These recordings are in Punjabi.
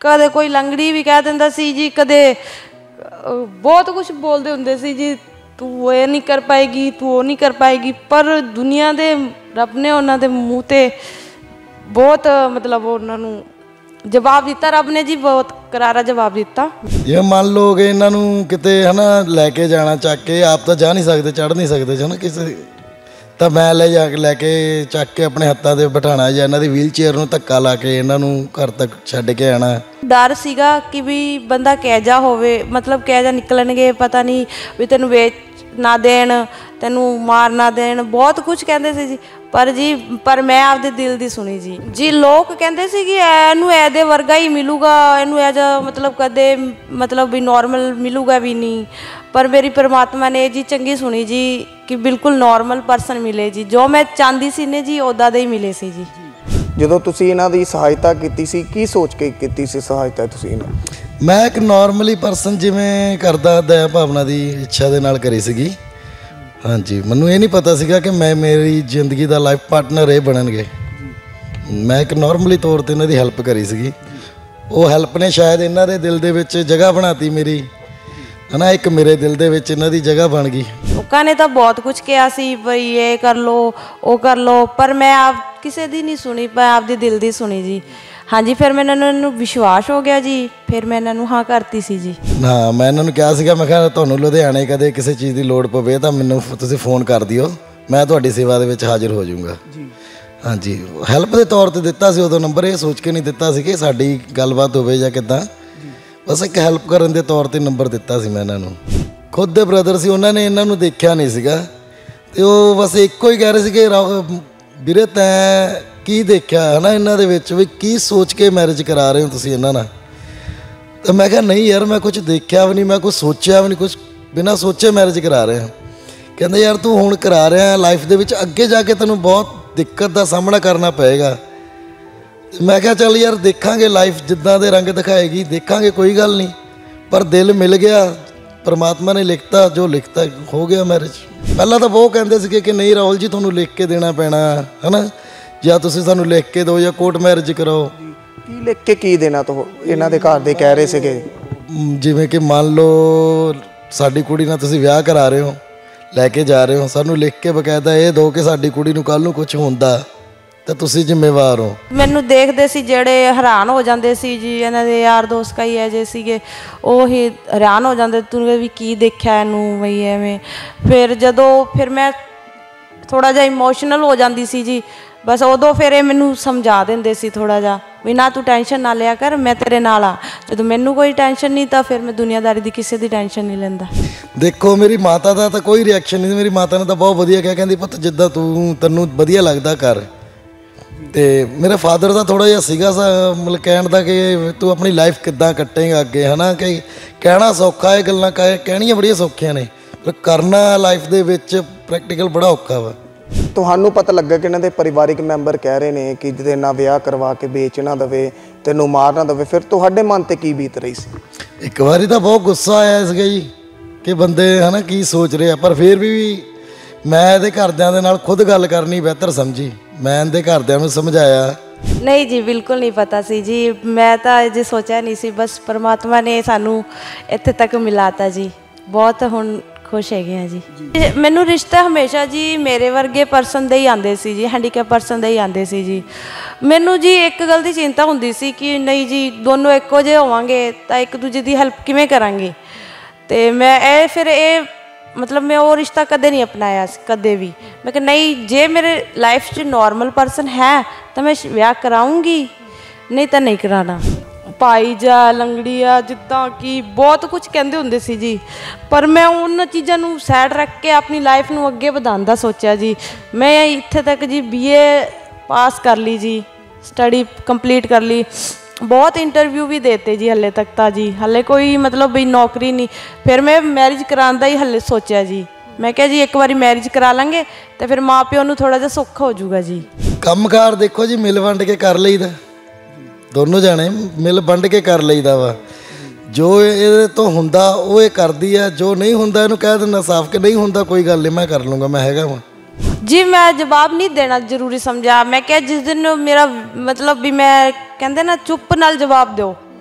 ਕਦੇ ਕੋਈ ਲੰਗੜੀ ਵੀ ਕਹਿ ਦਿੰਦਾ ਸੀ ਜੀ, ਕਦੇ ਬਹੁਤ ਕੁਝ ਬੋਲਦੇ ਹੁੰਦੇ ਸੀ ਜੀ, ਤੂੰ ਇਹ ਨਹੀਂ ਕਰ ਪਾਏਗੀ, ਤੂੰ ਉਹ ਨਹੀਂ ਕਰ ਪਾਏਗੀ। ਪਰ ਦੁਨੀਆ ਦੇ ਰੱਬ ਨੇ ਉਹਨਾਂ ਦੇ ਮੂੰਹ 'ਤੇ ਬਹੁਤ ਮਤਲਬ ਉਹਨਾਂ ਨੂੰ ਜਵਾਬ ਦਿੱਤਾ, ਰੱਬ ਨੇ ਜੀ ਬਹੁਤ ਕਰਾਰਾ ਜਵਾਬ ਦਿੱਤਾ। ਜੇ ਮੰਨ ਲਓ ਕਿ ਇਹਨਾਂ ਨੂੰ ਕਿਤੇ ਹੈ ਨਾ ਲੈ ਕੇ ਜਾਣਾ ਚੱਕ ਕੇ, ਆਪ ਤਾਂ ਜਾ ਨਹੀਂ ਸਕਦੇ, ਚੜ੍ਹ ਨਹੀਂ ਸਕਦੇ ਹੈ ਨਾ ਕਿਸੇ, ਤਾਂ ਮੈਂ ਲੈ ਕੇ ਚੱਕ ਕੇ ਆਪਣੇ ਹੱਥਾਂ 'ਤੇ ਬਿਠਾਉਣਾ ਜਾਂ ਇਹਨਾਂ ਦੀ ਵੀਲ ਚੇਅਰ ਨੂੰ ਧੱਕਾ ਲਾ ਕੇ ਇਹਨਾਂ ਨੂੰ ਘਰ ਤੱਕ ਛੱਡ ਕੇ ਆਉਣਾ। ਡਰ ਸੀਗਾ ਕਿ ਵੀ ਬੰਦਾ ਕਹਿਜਾ ਹੋਵੇ, ਮਤਲਬ ਕਹਿਜਾ ਨਿਕਲਣਗੇ, ਪਤਾ ਨਹੀਂ ਵੀ ਤੈਨੂੰ ਵੇਚ ਨਾ ਦੇਣ, ਤੈਨੂੰ ਮਾਰ ਨਾ ਦੇਣ, ਬਹੁਤ ਕੁਝ ਕਹਿੰਦੇ ਸੀ ਜੀ। ਪਰ ਮੈਂ ਆਪਦੇ ਦਿਲ ਦੀ ਸੁਣੀ ਜੀ। ਲੋਕ ਕਹਿੰਦੇ ਸੀ ਕਿ ਇਹਨੂੰ ਇਹਦੇ ਵਰਗਾ ਹੀ ਮਿਲੂਗਾ, ਇਹਨੂੰ ਇਹ ਜਿਹਾ ਮਤਲਬ ਕਦੇ ਮਤਲਬ ਵੀ ਨੋਰਮਲ ਮਿਲੂਗਾ ਵੀ ਨਹੀਂ। ਪਰ ਮੇਰੀ ਪਰਮਾਤਮਾ ਨੇ ਜੀ ਚੰਗੀ ਸੁਣੀ ਜੀ ਕਿ ਬਿਲਕੁਲ ਨੋਰਮਲ ਪਰਸਨ ਮਿਲੇ ਜੀ, ਜੋ ਮੈਂ ਚਾਹੁੰਦੀ ਸੀ ਨੇ ਜੀ ਉੱਦਾਂ ਦੇ ਹੀ ਮਿਲੇ ਸੀ ਜੀ। ਜਦੋਂ ਤੁਸੀਂ ਇਹਨਾਂ ਦੀ ਸਹਾਇਤਾ ਕੀਤੀ ਸੀ, ਕੀ ਸੋਚ ਕੇ ਕੀਤੀ ਸੀ ਸਹਾਇਤਾ ਤੁਸੀਂ ਇਹਨਾਂ? ਮੈਂ ਇੱਕ ਨੋਰਮਲੀ ਪਰਸਨ ਜਿਵੇਂ ਕਰਦਾ, ਦਇਆ ਭਾਵਨਾ ਦੀ ਇੱਛਾ ਦੇ ਨਾਲ ਕਰੀ ਸੀਗੀ। ਹਾਂਜੀ, ਮੈਨੂੰ ਇਹ ਨਹੀਂ ਪਤਾ ਸੀਗਾ ਕਿ ਮੇਰੀ ਜ਼ਿੰਦਗੀ ਦਾ ਲਾਈਫ ਪਾਰਟਨਰ ਇਹ ਬਣਨਗੇ। ਮੈਂ ਇੱਕ ਨੋਰਮਲੀ ਤੌਰ 'ਤੇ ਇਹਨਾਂ ਦੀ ਹੈਲਪ ਕਰੀ ਸੀਗੀ। ਉਹ ਹੈਲਪ ਨੇ ਸ਼ਾਇਦ ਇਹਨਾਂ ਦੇ ਦਿਲ ਦੇ ਵਿੱਚ ਜਗ੍ਹਾ ਬਣਾਤੀ ਮੇਰੀ, ਹੈ ਨਾ, ਇੱਕ ਮੇਰੇ ਦਿਲ ਦੇ ਵਿੱਚ ਇਹਨਾਂ ਦੀ ਜਗ੍ਹਾ ਬਣ ਗਈ। ਲੋਕਾਂ ਨੇ ਤਾਂ ਬਹੁਤ ਕੁਝ ਕਿਹਾ ਸੀ ਬਈ ਇਹ ਕਰ ਲਓ, ਉਹ ਕਰ ਲਓ, ਪਰ ਮੈਂ ਆਪ ਕਿਸੇ ਦੀ ਨਹੀਂ ਸੁਣੀ, ਮੈਂ ਆਪਦੇ ਦਿਲ ਦੀ ਸੁਣੀ ਜੀ। ਹਾਂਜੀ, ਫਿਰ ਮੈਨੂੰ ਇਹਨਾਂ ਨੂੰ ਵਿਸ਼ਵਾਸ ਹੋ ਗਿਆ ਜੀ, ਫਿਰ ਮੈਂ ਇਹਨਾਂ ਨੂੰ ਹਾਂ ਕਰਤੀ ਸੀ ਜੀ। ਹਾਂ, ਮੈਂ ਇਹਨਾਂ ਨੂੰ ਕਿਹਾ ਸੀਗਾ, ਮੈਂ ਕਿਹਾ ਤੁਹਾਨੂੰ ਲੁਧਿਆਣੇ ਕਦੇ ਕਿਸੇ ਚੀਜ਼ ਦੀ ਲੋੜ ਪਵੇ ਤਾਂ ਮੈਨੂੰ ਤੁਸੀਂ ਫੋਨ ਕਰ ਦਿਓ, ਮੈਂ ਤੁਹਾਡੀ ਸੇਵਾ ਦੇ ਵਿੱਚ ਹਾਜ਼ਰ ਹੋ ਜਾਊਂਗਾ। ਹਾਂਜੀ, ਹੈਲਪ ਦੇ ਤੌਰ 'ਤੇ ਦਿੱਤਾ ਸੀ ਉਦੋਂ ਨੰਬਰ, ਇਹ ਸੋਚ ਕੇ ਨਹੀਂ ਦਿੱਤਾ ਸੀ ਕਿ ਸਾਡੀ ਗੱਲਬਾਤ ਹੋਵੇ ਜਾਂ ਕਿੱਦਾਂ, ਬਸ ਇੱਕ ਹੈਲਪ ਕਰਨ ਦੇ ਤੌਰ 'ਤੇ ਨੰਬਰ ਦਿੱਤਾ ਸੀ ਮੈਂ ਇਹਨਾਂ ਨੂੰ। ਖੁਦ ਦੇ ਬ੍ਰਦਰ ਸੀ, ਉਹਨਾਂ ਨੇ ਇਹਨਾਂ ਨੂੰ ਦੇਖਿਆ ਨਹੀਂ ਸੀਗਾ, ਅਤੇ ਉਹ ਬਸ ਇੱਕੋ ਹੀ ਕਹਿ ਰਹੇ ਸੀ ਕਿ ਵੀਰੇ ਤੈਂ ਕੀ ਦੇਖਿਆ ਹੈ ਨਾ ਇਹਨਾਂ ਦੇ ਵਿੱਚ, ਵੀ ਕੀ ਸੋਚ ਕੇ ਮੈਰਿਜ ਕਰਾ ਰਹੇ ਹੋ ਤੁਸੀਂ ਇਹਨਾਂ ਨਾਲ। ਤਾਂ ਮੈਂ ਕਿਹਾ ਨਹੀਂ ਯਾਰ, ਮੈਂ ਕੁਝ ਦੇਖਿਆ ਵੀ ਨਹੀਂ, ਮੈਂ ਕੁਛ ਸੋਚਿਆ ਵੀ ਨਹੀਂ, ਕੁਛ ਬਿਨਾਂ ਸੋਚੇ ਮੈਰਿਜ ਕਰਾ ਰਿਹਾ। ਕਹਿੰਦੇ ਯਾਰ ਤੂੰ ਹੁਣ ਕਰਾ ਰਿਹਾ, ਲਾਈਫ ਦੇ ਵਿੱਚ ਅੱਗੇ ਜਾ ਕੇ ਤੈਨੂੰ ਬਹੁਤ ਦਿੱਕਤ ਦਾ ਸਾਹਮਣਾ ਕਰਨਾ ਪਏਗਾ। ਮੈਂ ਕਿਹਾ ਚੱਲ ਯਾਰ ਦੇਖਾਂਗੇ, ਲਾਈਫ ਜਿੱਦਾਂ ਦੇ ਰੰਗ ਦਿਖਾਏਗੀ ਦੇਖਾਂਗੇ, ਕੋਈ ਗੱਲ ਨਹੀਂ। ਪਰ ਦਿਲ ਮਿਲ ਗਿਆ, ਪਰਮਾਤਮਾ ਨੇ ਲਿਖਤਾ, ਜੋ ਲਿਖਤਾ ਹੋ ਗਿਆ ਮੈਰਿਜ। ਪਹਿਲਾਂ ਤਾਂ ਬਹੁਤ ਕਹਿੰਦੇ ਸੀਗੇ ਕਿ ਨਹੀਂ ਰਾਹੁਲ ਜੀ ਤੁਹਾਨੂੰ ਲਿਖ ਕੇ ਦੇਣਾ ਪੈਣਾ ਹੈ ਨਾ, ਜਾਂ ਤੁਸੀਂ ਸਾਨੂੰ ਲਿਖ ਕੇ ਦਿਓ ਜਾਂ ਕੋਰਟ ਮੈਰਿਜ ਕਰਾਓ। ਕੀ ਲਿਖ ਕੇ ਕੀ ਦੇਣਾ ਤੋਂ ਇਹਨਾਂ ਦੇ ਘਰ ਦੇ ਕਹਿ ਰਹੇ ਸੀਗੇ? ਜਿਵੇਂ ਕਿ ਮੰਨ ਲਓ ਸਾਡੀ ਕੁੜੀ ਨਾਲ ਤੁਸੀਂ ਵਿਆਹ ਕਰਾ ਰਹੇ ਹੋ, ਲੈ ਕੇ ਜਾ ਰਹੇ ਹੋ, ਸਾਨੂੰ ਲਿਖ ਕੇ ਬਕਾਇਦਾ ਇਹ ਦਿਓ ਕਿ ਸਾਡੀ ਕੁੜੀ ਨੂੰ ਕੱਲ੍ਹ ਨੂੰ ਕੁਝ ਹੁੰਦਾ ਤਾਂ ਤੁਸੀਂ ਜ਼ਿੰਮੇਵਾਰ ਹੋ। ਮੈਨੂੰ ਦੇਖਦੇ ਸੀ ਜਿਹੜੇ ਹੈਰਾਨ ਹੋ ਜਾਂਦੇ ਸੀ ਜੀ, ਇਹਨਾਂ ਦੇ ਯਾਰ ਦੋਸਤ ਕਈ ਇਹੋ ਜਿਹੇ ਸੀਗੇ, ਉਹ ਹੀ ਹੈਰਾਨ ਹੋ ਜਾਂਦੇ ਤੂੰ ਵੀ ਕੀ ਦੇਖਿਆ ਇਹਨੂੰ ਬਈ ਐਵੇਂ। ਫਿਰ ਮੈਂ ਥੋੜ੍ਹਾ ਜਿਹਾ ਇਮੋਸ਼ਨਲ ਹੋ ਜਾਂਦੀ ਸੀ ਜੀ, ਬਸ ਉਦੋਂ ਫਿਰ ਇਹ ਮੈਨੂੰ ਸਮਝਾ ਦਿੰਦੇ ਸੀ ਥੋੜ੍ਹਾ ਜਿਹਾ ਵੀ ਨਾ ਤੂੰ ਟੈਨਸ਼ਨ ਨਾ ਲਿਆ ਕਰ, ਮੈਂ ਤੇਰੇ ਨਾਲ ਆ। ਜਦੋਂ ਮੈਨੂੰ ਕੋਈ ਟੈਨਸ਼ਨ ਨਹੀਂ ਤਾਂ ਫਿਰ ਮੈਂ ਦੁਨੀਆਦਾਰੀ ਦੀ ਕਿਸੇ ਦੀ ਟੈਨਸ਼ਨ ਨਹੀਂ ਲੈਂਦਾ। ਦੇਖੋ ਮੇਰੀ ਮਾਤਾ ਦਾ ਤਾਂ ਕੋਈ ਰਿਐਕਸ਼ਨ ਨਹੀਂ, ਮੇਰੀ ਮਾਤਾ ਨੇ ਤਾਂ ਬਹੁਤ ਵਧੀਆ ਕਿਹਾ, ਕਹਿੰਦੀ ਪੁੱਤ ਜਿੱਦਾਂ ਤੈਨੂੰ ਵਧੀਆ ਲੱਗਦਾ ਕਰ। ਅਤੇ ਮੇਰੇ ਫਾਦਰ ਦਾ ਥੋੜ੍ਹਾ ਜਿਹਾ ਸੀਗਾ ਮਤਲਬ ਕਹਿਣ ਦਾ ਕਿ ਤੂੰ ਆਪਣੀ ਲਾਈਫ ਕਿੱਦਾਂ ਕੱਟੇਂਗਾ ਅੱਗੇ, ਹੈ ਨਾ, ਕਿ ਕਹਿਣਾ ਸੌਖਾ, ਇਹ ਗੱਲਾਂ ਕਹਿਣੀਆਂ ਬੜੀਆਂ ਸੌਖੀਆਂ ਨੇ, ਪਰ ਕਰਨਾ ਲਾਈਫ ਦੇ ਵਿੱਚ ਪ੍ਰੈਕਟੀਕਲ ਬੜਾ ਔਖਾ ਵਾ। ਤੁਹਾਨੂੰ ਪਤਾ ਲੱਗਾ ਕਿ ਇਹਨਾਂ ਦੇ ਪਰਿਵਾਰਿਕ ਮੈਂਬਰ ਕਹਿ ਰਹੇ ਨੇ ਕਿ ਜਿਹਦੇ ਨਾਲ ਵਿਆਹ ਕਰਵਾ ਕੇ ਵੇਚ ਨਾ ਦੇਵੇ, ਤੈਨੂੰ ਮਾਰ ਨਾ ਦੇਵੇ, ਫਿਰ ਤੁਹਾਡੇ ਮਨ 'ਤੇ ਕੀ ਬੀਤ ਰਹੀ ਸੀ? ਇੱਕ ਵਾਰੀ ਤਾਂ ਬਹੁਤ ਗੁੱਸਾ ਆਇਆ ਸੀਗਾ ਜੀ ਕਿ ਬੰਦੇ ਹੈ ਨਾ ਕੀ ਸੋਚ ਰਹੇ ਆ, ਪਰ ਫਿਰ ਵੀ ਮੈਂ ਇਹਦੇ ਘਰਦਿਆਂ ਦੇ ਨਾਲ ਖੁਦ ਗੱਲ ਕਰਨੀ ਬਿਹਤਰ ਸਮਝੀ। ਮੈਂ ਇਹਦੇ ਘਰਦਿਆਂ ਨੂੰ ਸਮਝਾਇਆ। ਨਹੀਂ ਜੀ, ਬਿਲਕੁਲ ਨਹੀਂ ਪਤਾ ਸੀ ਜੀ, ਮੈਂ ਤਾਂ ਅਜੇ ਸੋਚਿਆ ਨਹੀਂ ਸੀ, ਬਸ ਪਰਮਾਤਮਾ ਨੇ ਸਾਨੂੰ ਇੱਥੇ ਤੱਕ ਮਿਲਾਤਾ ਜੀ, ਬਹੁਤ ਹੁਣ ਖੁਸ਼ ਹੈਗੇ ਹਾਂ ਜੀ। ਮੈਨੂੰ ਰਿਸ਼ਤਾ ਹਮੇਸ਼ਾ ਜੀ ਮੇਰੇ ਵਰਗੇ ਪਰਸਨ ਦੇ ਹੀ ਆਉਂਦੇ ਸੀ ਜੀ, ਹੈਂਡੀਕੈਪ ਪਰਸਨ ਦੇ ਹੀ ਆਉਂਦੇ ਸੀ ਜੀ। ਮੈਨੂੰ ਜੀ ਇੱਕ ਗੱਲ ਦੀ ਚਿੰਤਾ ਹੁੰਦੀ ਸੀ ਕਿ ਨਹੀਂ ਜੀ ਦੋਨੋਂ ਇੱਕੋ ਜਿਹੇ ਹੋਵਾਂਗੇ ਤਾਂ ਇੱਕ ਦੂਜੇ ਦੀ ਹੈਲਪ ਕਿਵੇਂ ਕਰਾਂਗੇ। ਅਤੇ ਮੈਂ ਮਤਲਬ ਮੈਂ ਉਹ ਰਿਸ਼ਤਾ ਕਦੇ ਨਹੀਂ ਅਪਣਾਇਆ ਸੀ, ਕਦੇ ਵੀ। ਮੈਂ ਕਿਹਾ ਨਹੀਂ, ਜੇ ਮੇਰੇ ਲਾਈਫ 'ਚ ਨੋਰਮਲ ਪਰਸਨ ਹੈ ਤਾਂ ਮੈਂ ਵਿਆਹ ਕਰਾਊਂਗੀ, ਨਹੀਂ ਤਾਂ ਨਹੀਂ ਕਰਾਉਣਾ। ਭਾਈ ਜਾ ਲੰਗੜੀ ਆ, ਜਿੱਦਾਂ ਕਿ ਬਹੁਤ ਕੁਝ ਕਹਿੰਦੇ ਹੁੰਦੇ ਸੀ ਜੀ, ਪਰ ਮੈਂ ਉਹਨਾਂ ਚੀਜ਼ਾਂ ਨੂੰ ਸਾਈਡ ਰੱਖ ਕੇ ਆਪਣੀ ਲਾਈਫ ਨੂੰ ਅੱਗੇ ਵਧਾਉਣ ਦਾ ਸੋਚਿਆ ਜੀ। ਮੈਂ ਇੱਥੇ ਤੱਕ ਜੀ BA ਪਾਸ ਕਰ ਲਈ ਜੀ, ਸਟੱਡੀ ਕੰਪਲੀਟ ਕਰ ਲਈ, ਬਹੁਤ ਇੰਟਰਵਿਊ ਵੀ ਦੇਤੇ ਜੀ, ਹਲੇ ਤੱਕ ਤਾਂ ਜੀ ਹਲੇ ਕੋਈ ਮਤਲਬ ਵੀ ਨੌਕਰੀ ਨਹੀਂ। ਫਿਰ ਮੈਂ ਮੈਰਿਜ ਕਰਾਉਣ ਦਾ ਹੀ ਹਲੇ ਸੋਚਿਆ ਜੀ। ਮੈਂ ਕਿਹਾ ਜੀ ਇੱਕ ਵਾਰੀ ਮੈਰਿਜ ਕਰਾ ਲਾਂਗੇ ਅਤੇ ਫਿਰ ਮਾਂ ਪਿਓ ਨੂੰ ਥੋੜ੍ਹਾ ਜਿਹਾ ਸੁੱਖ ਹੋ ਜਾਊਗਾ ਜੀ। ਕੰਮਕਾਰ ਦੇਖੋ ਜੀ ਮਿਲ ਵੰਡ ਕੇ ਕਰ ਲਈਦਾ, ਦੋਨੋਂ ਜਾਣੇ ਮਿਲ ਵੰਡ ਕੇ ਕਰ ਲਈਦਾ ਵਾ। ਜੋ ਇਹਦੇ ਤੋਂ ਹੁੰਦਾ ਉਹ ਇਹ ਕਰਦੀ ਆ, ਜੋ ਨਹੀਂ ਹੁੰਦਾ ਇਹਨੂੰ ਕਹਿ ਦਿੰਦਾ ਸਾਫ਼ ਕਿ ਨਹੀਂ ਹੁੰਦਾ ਕੋਈ ਗੱਲ ਨਹੀਂ, ਮੈਂ ਕਰ ਲੂੰਗਾ, ਮੈਂ ਹੈਗਾ ਵਾ ਜੀ। ਮੈਂ ਜਵਾਬ ਨਹੀਂ ਦੇਣਾ ਜ਼ਰੂਰੀ ਸਮਝਿਆ। ਮੈਂ ਕਿਹਾ ਜਿਸ ਦਿਨ ਮੇਰਾ ਮਤਲਬ ਵੀ ਮੈਂ ਕਹਿੰਦੇ ਨਾ ਚੁੱਪ ਨਾਲ ਜਵਾਬ ਦਿਓ,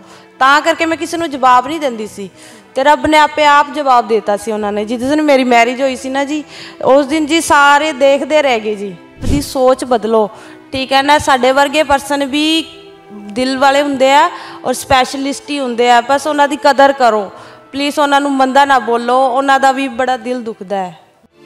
ਤਾਂ ਕਰਕੇ ਮੈਂ ਕਿਸੇ ਨੂੰ ਜਵਾਬ ਨਹੀਂ ਦਿੰਦੀ ਸੀ ਤੇ ਰੱਬ ਨੇ ਆਪੇ ਆਪ ਜਵਾਬ ਦਿੱਤਾ ਸੀ ਉਹਨਾਂ ਨੇ। ਜਿਸ ਦਿਨ ਮੇਰੀ ਮੈਰਿਜ ਹੋਈ ਸੀ ਨਾ ਜੀ, ਉਸ ਦਿਨ ਜੀ ਸਾਰੇ ਦੇਖਦੇ ਰਹਿ ਗਏ ਜੀ। ਦੀ ਸੋਚ ਬਦਲੋ, ਠੀਕ ਹੈ ਨਾ। ਸਾਡੇ ਵਰਗੇ ਪਰਸਨ ਵੀ ਦਿਲ ਵਾਲੇ ਹੁੰਦੇ ਆ ਔਰ ਸਪੈਸ਼ਲਿਸਟ ਹੀ ਹੁੰਦੇ ਆ, ਬਸ ਉਹਨਾਂ ਦੀ ਕਦਰ ਕਰੋ ਪਲੀਜ਼, ਉਹਨਾਂ ਨੂੰ ਮੰਦਾ ਨਾ ਬੋਲੋ, ਉਹਨਾਂ ਦਾ ਵੀ ਬੜਾ ਦਿਲ ਦੁਖਦਾ ਹੈ।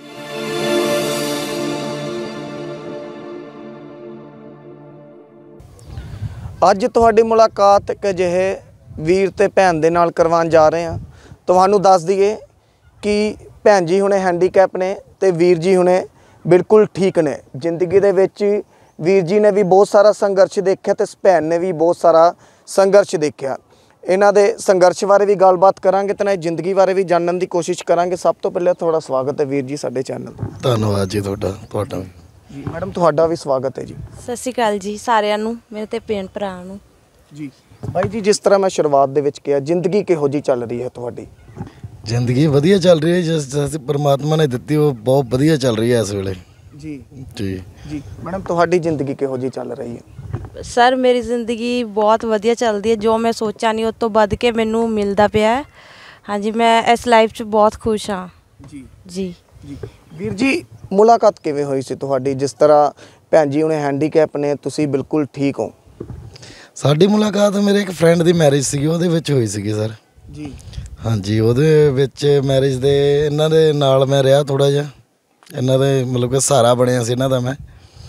ਅੱਜ ਤੁਹਾਡੀ ਮੁਲਾਕਾਤ ਇੱਕ ਅਜਿਹੇ ਵੀਰ ਤੇ ਭੈਣ ਦੇ ਨਾਲ ਕਰਵਾਉਣ ਜਾ ਰਹੇ ਹਾਂ। ਤੁਹਾਨੂੰ ਦੱਸ ਦਈਏ ਕਿ ਭੈਣ ਜੀ ਹੁਣੇ ਹੈਂਡੀਕੈਪ ਨੇ ਤੇ ਵੀਰ ਜੀ ਹੁਣੇ ਬਿਲਕੁਲ ਠੀਕ ਨੇ। ਜ਼ਿੰਦਗੀ ਦੇ ਵਿੱਚ ਵੀਰ ਜੀ ਨੇ ਵੀ ਬਹੁਤ ਸਾਰਾ ਸੰਘਰਸ਼ ਦੇਖਿਆ ਤੇ ਭੈਣ ਨੇ ਵੀ ਬਹੁਤ ਸਾਰਾ ਸੰਘਰਸ਼ ਦੇਖਿਆ। ਇਹਨਾਂ ਦੇ ਸੰਘਰਸ਼ ਬਾਰੇ ਵੀ ਗੱਲਬਾਤ ਕਰਾਂਗੇ ਤੇ ਨਾਲ ਜ਼ਿੰਦਗੀ ਬਾਰੇ ਵੀ ਜਾਣਨ ਦੀ ਕੋਸ਼ਿਸ਼ ਕਰਾਂਗੇ। ਸਭ ਤੋਂ ਪਹਿਲਾਂ ਤੁਹਾਡਾ ਸਵਾਗਤ ਹੈ ਵੀਰ ਜੀ ਸਾਡੇ ਚੈਨਲ ਤੇ। ਧੰਨਵਾਦ ਜੀ ਤੁਹਾਡਾ ਵੀ ਜੀ। ਮੈਡਮ ਤੁਹਾਡਾ ਵੀ ਸਵਾਗਤ ਹੈ ਜੀ। ਸਤਿ ਸ਼੍ਰੀ ਅਕਾਲ ਜੀ ਸਾਰਿਆਂ ਨੂੰ, ਮੇਰੇ ਤੇ ਭੈਣ ਭਰਾ ਨੂੰ। ਜੀ ਬਾਈ ਜੀ, ਜਿਸ ਤਰ੍ਹਾਂ ਮੈਂ ਸ਼ੁਰੂਆਤ ਦੇ ਵਿੱਚ ਕਿਹਾ, ਜ਼ਿੰਦਗੀ ਕਿਹੋ ਜਿਹੀ ਚੱਲ ਰਹੀ ਹੈ ਤੁਹਾਡੀ? ਜ਼ਿੰਦਗੀ ਵਧੀਆ ਚੱਲ ਰਹੀ ਹੈ, ਜਿਸ ਪਰਮਾਤਮਾ ਨੇ ਦਿੱਤੀ ਉਹ ਬਹੁਤ ਵਧੀਆ ਚੱਲ ਰਹੀ ਹੈ ਇਸ ਵੇਲੇ। ਜੀ ਜੀ ਜੀ। ਮੈਡਮ ਤੁਹਾਡੀ ਜ਼ਿੰਦਗੀ ਕਿਹੋ ਜਿਹੀ ਚੱਲ ਰਹੀ ਹੈ? ਸਰ ਮੇਰੀ ਜ਼ਿੰਦਗੀ ਬਹੁਤ ਵਧੀਆ ਚੱਲਦੀ ਹੈ, ਜੋ ਮੈਂ ਸੋਚਿਆ ਨਹੀਂ ਉਸ ਤੋਂ ਵੱਧ ਕੇ ਮੈਨੂੰ ਮਿਲਦਾ ਪਿਆ ਹੈ। ਹਾਂਜੀ, ਮੈਂ ਇਸ ਲਾਈਫ 'ਚ ਬਹੁਤ ਖੁਸ਼ ਹਾਂ। ਜੀ ਜੀ ਜੀ। ਵੀਰ ਜੀ, ਮੁਲਾਕਾਤ ਕਿਵੇਂ ਹੋਈ ਸੀ ਤੁਹਾਡੀ? ਜਿਸ ਤਰ੍ਹਾਂ ਭੈਣ ਜੀ ਉਹਨੇ ਹੈਂਡੀਕੈਪ ਨੇ, ਤੁਸੀਂ ਬਿਲਕੁਲ ਠੀਕ ਹੋ। ਸਾਡੀ ਮੁਲਾਕਾਤ ਮੇਰੇ ਇੱਕ ਫਰੈਂਡ ਦੀ ਮੈਰਿਜ ਸੀਗੀ, ਉਹਦੇ ਵਿੱਚ ਹੋਈ ਸੀਗੀ ਸਰ। ਜੀ ਹਾਂਜੀ, ਉਹਦੇ ਵਿੱਚ ਮੈਰਿਜ ਦੇ ਇਹਨਾਂ ਦੇ ਨਾਲ ਮੈਂ ਰਿਹਾ ਥੋੜ੍ਹਾ ਜਿਹਾ, ਇਹਨਾਂ ਦੇ ਮਤਲਬ ਕਿ ਸਹਾਰਾ ਬਣਿਆ ਸੀ ਇਹਨਾਂ ਦਾ ਮੈਂ।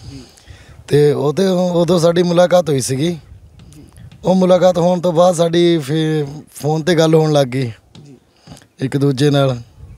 ਅਤੇ ਉਦੋਂ ਸਾਡੀ ਮੁਲਾਕਾਤ ਹੋਈ ਸੀਗੀ। ਉਹ ਮੁਲਾਕਾਤ ਹੋਣ ਤੋਂ ਬਾਅਦ ਸਾਡੀ ਫੋਨ 'ਤੇ ਗੱਲ ਹੋਣ ਲੱਗ ਗਈ ਇੱਕ ਦੂਜੇ ਨਾਲ।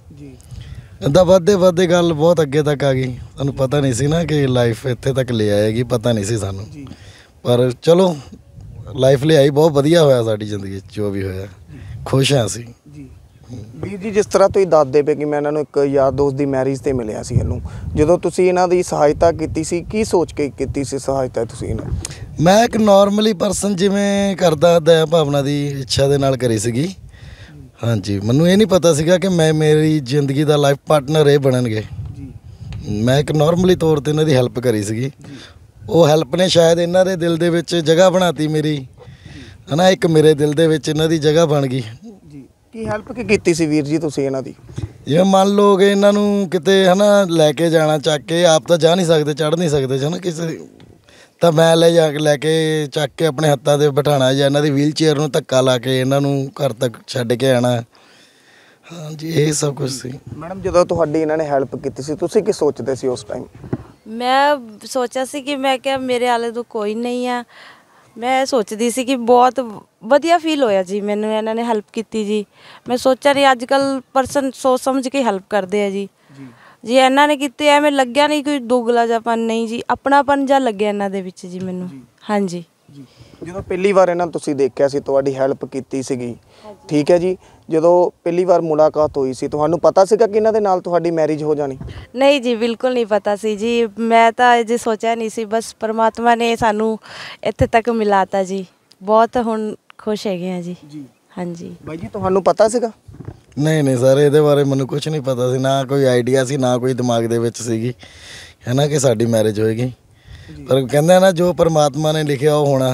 ਇੱਦਾਂ ਵੱਧਦੇ ਗੱਲ ਬਹੁਤ ਅੱਗੇ ਤੱਕ ਆ ਗਈ। ਸਾਨੂੰ ਪਤਾ ਨਹੀਂ ਸੀ ਨਾ ਕਿ ਲਾਈਫ ਇੱਥੇ ਤੱਕ ਲੈ ਆਏਗੀ, ਪਤਾ ਨਹੀਂ ਸੀ ਸਾਨੂੰ, ਪਰ ਚਲੋ ਲਾਈਫ ਲਿਆਈ। ਬਹੁਤ ਵਧੀਆ ਹੋਇਆ ਸਾਡੀ ਜ਼ਿੰਦਗੀ 'ਚ ਜੋ ਵੀ ਹੋਇਆ, ਖੁਸ਼ ਹਾਂ ਅਸੀਂ। ਜੀ ਵੀਰ ਜੀ, ਜਿਸ ਤਰ੍ਹਾਂ ਤੁਸੀਂ ਦੱਸਦੇ ਪਏ ਕਿ ਮੈਂ ਇਹਨਾਂ ਨੂੰ ਇੱਕ ਯਾਰ ਦੋਸਤ ਦੀ ਮੈਰਿਜ 'ਤੇ ਮਿਲਿਆ ਸੀ ਇਹਨੂੰ, ਜਦੋਂ ਤੁਸੀਂ ਇਹਨਾਂ ਦੀ ਸਹਾਇਤਾ ਕੀਤੀ ਸੀ, ਕੀ ਸੋਚ ਕੇ ਕੀਤੀ ਸੀ ਸਹਾਇਤਾ ਤੁਸੀਂ ਇਹਨਾਂ? ਮੈਂ ਇੱਕ ਨੋਰਮਲੀ ਪਰਸਨ ਜਿਵੇਂ ਕਰਦਾ ਦਇਆ ਭਾਵਨਾ ਦੀ ਇੱਛਾ ਦੇ ਨਾਲ ਕਰੀ ਸੀਗੀ। ਹਾਂਜੀ, ਮੈਨੂੰ ਇਹ ਨਹੀਂ ਪਤਾ ਸੀਗਾ ਕਿ ਮੇਰੀ ਜ਼ਿੰਦਗੀ ਦਾ ਲਾਈਫ ਪਾਰਟਨਰ ਇਹ ਬਣਨਗੇ। ਮੈਂ ਇੱਕ ਨੋਰਮਲੀ ਤੌਰ 'ਤੇ ਇਹਨਾਂ ਦੀ ਹੈਲਪ ਕਰੀ ਸੀਗੀ। ਉਹ ਹੈਲਪ ਨੇ ਸ਼ਾਇਦ ਇਹਨਾਂ ਦੇ ਦਿਲ ਦੇ ਵਿੱਚ ਜਗ੍ਹਾ ਬਣਾਤੀ ਮੇਰੀ, ਹੈ ਨਾ। ਇੱਕ ਮੇਰੇ ਦਿਲ ਦੇ ਵਿੱਚ ਇਹਨਾਂ ਦੀ ਜਗ੍ਹਾ ਬਣ ਗਈ। ਜੀ, ਕੀ ਹੈਲਪ ਕੀ ਕੀਤੀ ਸੀ ਵੀਰ ਜੀ ਤੁਸੀਂ ਇਹਨਾਂ ਦੀ? ਜਿਵੇਂ ਮੰਨ ਲਓ ਕਿ ਇਹਨਾਂ ਨੂੰ ਕਿਤੇ ਹੈ ਨਾ ਲੈ ਕੇ ਜਾਣਾ, ਚੱਕ ਕੇ, ਆਪ ਤਾਂ ਜਾ ਨਹੀਂ ਸਕਦੇ, ਚੜ੍ਹ ਨਹੀਂ ਸਕਦੇ ਹੈ ਨਾ ਕਿਸੇ, ਤਾਂ ਮੈਂ ਲੈ ਕੇ ਚੱਕ ਕੇ ਆਪਣੇ ਹੱਥਾਂ 'ਤੇ ਬਿਠਾਉਣਾ, ਜਾਂ ਇਹਨਾਂ ਦੀ ਵੀਲ ਚੇਅਰ ਨੂੰ ਧੱਕਾ ਲਾ ਕੇ ਇਹਨਾਂ ਨੂੰ ਘਰ ਤੱਕ ਛੱਡ ਕੇ ਆਉਣਾ। ਹਾਂਜੀ, ਇਹ ਸਭ ਕੁਛ ਸੀ। ਮੈਡਮ ਜਦੋਂ ਤੁਹਾਡੀ ਇਹਨਾਂ ਨੇ ਹੈਲਪ ਕੀਤੀ ਸੀ, ਤੁਸੀਂ ਕੀ ਸੋਚਦੇ ਸੀ ਉਸ ਟਾਈਮ? ਮੈਂ ਸੋਚਿਆ ਸੀ ਕਿ ਮੈਂ ਕਿਹਾ ਮੇਰੇ ਆਲੇ ਤੋਂ ਕੋਈ ਨਹੀਂ ਆ। ਮੈਂ ਸੋਚਦੀ ਸੀ ਕਿ ਬਹੁਤ ਵਧੀਆ ਫੀਲ ਹੋਇਆ ਜੀ ਮੈਨੂੰ ਇਹਨਾਂ ਨੇ ਹੈਲਪ ਕੀਤੀ ਜੀ। ਮੈਂ ਸੋਚਿਆ ਨਹੀਂ, ਅੱਜ ਕੱਲ੍ਹ ਪਰਸਨ ਸੋਚ ਸਮਝ ਕੇ ਹੈਲਪ ਕਰਦੇ ਆ ਜੀ। ਜੀ ਇਹਨਾਂ ਨੇ ਕੀਤੀ, ਐਵੇਂ ਲੱਗਿਆ ਨਹੀਂ ਕੋਈ ਦੋਗਲਾ ਜਿਹਾਪਨ, ਨਹੀਂ ਜੀ, ਆਪਣਾਪਨ ਜਿਹਾ ਲੱਗਿਆ ਇਹਨਾਂ ਦੇ ਵਿੱਚ ਜੀ ਮੈਨੂੰ। ਹਾਂਜੀ ਜੀ। ਜਦੋਂ ਪਹਿਲੀ ਵਾਰ ਇਹਨਾਂ ਤੁਸੀਂ ਦੇਖਿਆ ਸੀ, ਤੁਹਾਡੀ ਹੈਲਪ ਕੀਤੀ ਸੀਗੀ, ਠੀਕ ਹੈ ਜੀ, ਜਦੋਂ ਪਹਿਲੀ ਵਾਰ ਮੁਲਾਕਾਤ ਹੋਈ ਸੀ, ਤੁਹਾਨੂੰ ਪਤਾ ਸੀਗਾ ਕਿ ਇਹਨਾਂ ਦੇ ਨਾਲ ਤੁਹਾਡੀ ਮੈਰਿਜ ਹੋ ਜਾਣੀ? ਨਹੀਂ ਜੀ, ਬਿਲਕੁਲ ਨਹੀਂ ਪਤਾ ਸੀ ਜੀ। ਮੈਂ ਤਾਂ ਜੀ ਸੋਚਿਆ ਨਹੀਂ ਸੀ, ਬਸ ਪਰਮਾਤਮਾ ਨੇ ਸਾਨੂੰ ਇੱਥੇ ਤੱਕ ਮਿਲਾਤਾ ਜੀ। ਬਹੁਤ ਹੁਣ ਖੁਸ਼ ਹੈਗੇ ਆ ਜੀ। ਹਾਂਜੀ ਬਾਈ ਜੀ, ਤੁਹਾਨੂੰ ਪਤਾ ਸੀਗਾ? ਨਹੀਂ ਸਰ, ਇਹਦੇ ਬਾਰੇ ਮੈਨੂੰ ਕੁਝ ਨਹੀਂ ਪਤਾ ਸੀ, ਨਾ ਕੋਈ ਆਈਡੀਆ ਸੀ, ਨਾ ਕੋਈ ਦਿਮਾਗ ਦੇ ਵਿੱਚ ਸੀਗੀ ਹੈ ਨਾ ਕਿ ਸਾਡੀ ਮੈਰਿਜ ਹੋਏਗੀ। ਪਰ ਕਹਿੰਦੇ ਨਾ ਜੋ ਪਰਮਾਤਮਾ ਨੇ ਲਿਖਿਆ ਉਹ ਹੋਣਾ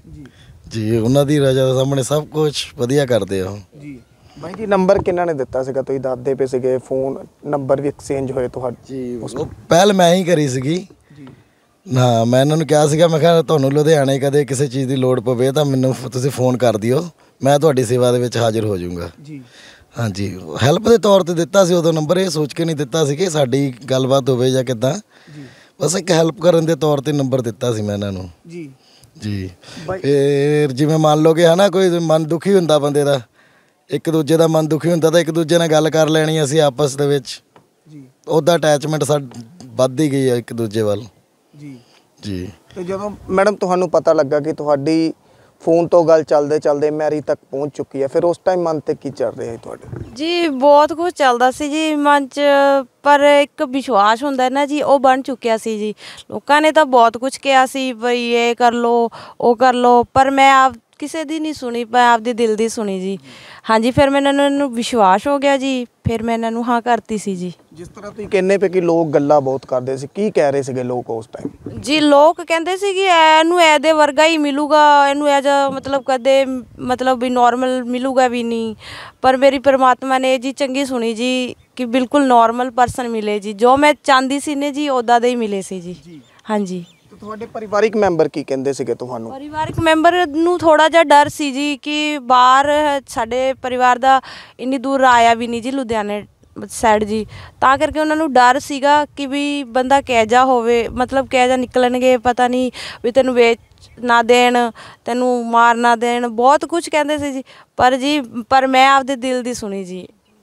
ਜੀ। ਉਹਨਾਂ ਦੀ ਰਜ਼ਾ ਦੇ ਸਾਹਮਣੇ ਸਭ ਕੁਝ ਵਧੀਆ ਕਰਦੇ ਆ ਉਹ ਜੀ। ਬਾਈ ਜੀ, ਨੰਬਰ ਕਿਹਨਾਂ ਨੇ ਦਿੱਤਾ ਸੀਗਾ? ਤੁਸੀਂ ਦੱਸਦੇ ਪਏ ਸੀਗੇ ਫੋਨ ਨੰਬਰ ਵੀ ਐਕਸਚੇਂਜ ਹੋਏ ਤੁਹਾਡੇ ਜੀ। ਉਹ ਪਹਿਲ ਮੈਂ ਹੀ ਕਰੀ ਸੀਗੀ ਜੀ। ਹਾਂ, ਮੈਂ ਇਹਨਾਂ ਨੂੰ ਕਿਹਾ ਸੀਗਾ, ਮੈਂ ਕਿਹਾ ਤੁਹਾਨੂੰ ਲੁਧਿਆਣੇ ਕਦੇ ਕਿਸੇ ਚੀਜ਼ ਦੀ ਲੋੜ ਪਵੇ ਤਾਂ ਮੈਨੂੰ ਤੁਸੀਂ ਫੋਨ ਕਰ ਦਿਓ, ਮੈਂ ਤੁਹਾਡੀ ਸੇਵਾ ਦੇ ਵਿੱਚ ਹਾਜ਼ਰ ਹੋ ਜਾਊਂਗਾ ਜੀ। ਹਾਂਜੀ, ਹੈਲਪ ਦੇ ਤੌਰ 'ਤੇ ਦਿੱਤਾ ਸੀ ਉਦੋਂ ਨੰਬਰ, ਇਹ ਸੋਚ ਕੇ ਨਹੀਂ ਦਿੱਤਾ ਸੀ ਕਿ ਸਾਡੀ ਗੱਲਬਾਤ ਹੋਵੇ ਜਾਂ ਕਿੱਦਾਂ, ਬਸ ਇੱਕ ਹੈਲਪ ਕਰਨ ਦੇ ਤੌਰ 'ਤੇ ਨੰਬਰ ਦਿੱਤਾ ਸੀ ਮੈਂ ਇਹਨਾਂ ਨੂੰ ਜੀ। ਫਿਰ ਜਿਵੇਂ ਮੰਨ ਲਓ ਕਿ ਹੈ ਨਾ ਕੋਈ ਮਨ ਦੁਖੀ ਹੁੰਦਾ ਬੰਦੇ ਦਾ, ਇੱਕ ਦੂਜੇ ਦਾ ਮਨ ਦੁਖੀ ਹੁੰਦਾ ਤਾਂ ਇੱਕ ਦੂਜੇ ਨਾਲ ਗੱਲ ਕਰ ਲੈਣੀ ਅਸੀਂ ਆਪਸ ਦੇ ਵਿੱਚ ਜੀ। ਉਹਦਾ ਅਟੈਚਮੈਂਟ ਵੱਧਦੀ ਗਈ ਹੈ ਇੱਕ ਦੂਜੇ ਵੱਲ ਜੀ। ਤੇ ਜਦੋਂ ਮੈਡਮ ਤੁਹਾਨੂੰ ਪਤਾ ਲੱਗਾ ਕਿ ਤੁਹਾਡੀ ਫੋਨ ਤੋਂ ਗੱਲ ਚੱਲਦੇ ਮੈਰਿਜ ਤੱਕ ਪਹੁੰਚ ਚੁੱਕੀ ਹੈ, ਫਿਰ ਉਸ ਟਾਈਮ ਮਨ 'ਤੇ ਕੀ ਚੱਲ ਰਿਹਾ ਹੈ ਤੁਹਾਡੇ? ਜੀ ਬਹੁਤ ਕੁਝ ਚੱਲਦਾ ਸੀ ਜੀ ਮਨ 'ਚ, ਪਰ ਇੱਕ ਵਿਸ਼ਵਾਸ ਹੁੰਦਾ ਨਾ ਜੀ, ਉਹ ਬਣ ਚੁੱਕਿਆ ਸੀ ਜੀ। ਲੋਕਾਂ ਨੇ ਤਾਂ ਬਹੁਤ ਕੁਝ ਕਿਹਾ ਸੀ, ਬਈ ਇਹ ਕਰ ਲਓ ਉਹ ਕਰ ਲਓ, ਪਰ ਮੈਂ ਆਪ ਕਿਸੇ ਦੀ ਨਹੀਂ ਸੁਣੀ, ਮੈਂ ਆਪਦੇ ਦਿਲ ਦੀ ਸੁਣੀ ਜੀ। ਹਾਂਜੀ, ਫਿਰ ਮੈਨੂੰ ਇਹਨਾਂ ਨੂੰ ਵਿਸ਼ਵਾਸ ਹੋ ਗਿਆ ਜੀ, ਫਿਰ ਮੈਂ ਇਹਨਾਂ ਨੂੰ ਹਾਂ ਕਰਤੀ ਸੀ ਜੀ। ਜਿਸ ਤਰ੍ਹਾਂ ਤੁਸੀਂ ਕਹਿੰਦੇ ਪਏ ਕਿ ਲੋਕ ਗੱਲਾਂ ਬਹੁਤ ਕਰਦੇ ਸੀ, ਕੀ ਕਹਿ ਰਹੇ ਸੀਗੇ ਲੋਕ ਉਸ ਟਾਈਮ? ਜੀ ਲੋਕ ਕਹਿੰਦੇ ਸੀ ਕਿ ਇਹਨੂੰ ਇਹਦੇ ਵਰਗਾ ਹੀ ਮਿਲੂਗਾ, ਇਹਨੂੰ ਇਹ ਜਿਹਾ ਮਤਲਬ ਕਦੇ ਮਤਲਬ ਵੀ ਨੋਰਮਲ ਮਿਲੂਗਾ ਵੀ ਨਹੀਂ। ਪਰ ਮੇਰੀ ਪਰਮਾਤਮਾ ਨੇ ਜੀ ਚੰਗੀ ਸੁਣੀ ਜੀ ਕਿ ਬਿਲਕੁਲ ਨੋਰਮਲ ਪਰਸਨ ਮਿਲੇ ਜੀ, ਜੋ ਮੈਂ ਚਾਹੁੰਦੀ ਸੀ ਨੇ ਜੀ ਉੱਦਾਂ ਦੇ ਹੀ ਮਿਲੇ ਸੀ ਜੀ। ਹਾਂਜੀ। ਤੁਹਾਡੇ ਪਰਿਵਾਰਿਕ ਮੈਂਬਰ ਕੀ ਕਹਿੰਦੇ ਸੀਗੇ ਤੁਹਾਨੂੰ? ਪਰਿਵਾਰਿਕ ਮੈਂਬਰ ਨੂੰ ਥੋੜਾ ਜਿਹਾ ਡਰ ਸੀ ਜੀ ਕਿ ਬਾਹਰ ਸਾਡੇ ਪਰਿਵਾਰ ਦਾ ਇੰਨੀ ਦੂਰ ਆਇਆ ਵੀ ਨਹੀਂ ਜੀ, ਲੁਧਿਆਣੇ ਸਾਈਡ ਜੀ, ਤਾਂ ਕਰਕੇ ਉਹਨਾਂ ਨੂੰ ਡਰ ਸੀਗਾ ਕਿ ਵੀ ਬੰਦਾ ਕਿਹੋ ਜਿਹਾ ਹੋਵੇ, ਮਤਲਬ ਕਿਹੋ ਜਿਹਾ ਨਿਕਲਣਗੇ, ਪਤਾ ਨਹੀਂ ਵੀ ਤੈਨੂੰ ਵੇਚ ਨਾ ਦੇਣ, ਤੈਨੂੰ ਮਾਰ ਨਾ ਦੇਣ, ਬਹੁਤ ਕੁਝ ਕਹਿੰਦੇ ਸੀ ਜੀ। ਪਰ ਮੈਂ ਆਪਦੇ ਦਿਲ ਦੀ ਸੁਣੀ ਜੀ।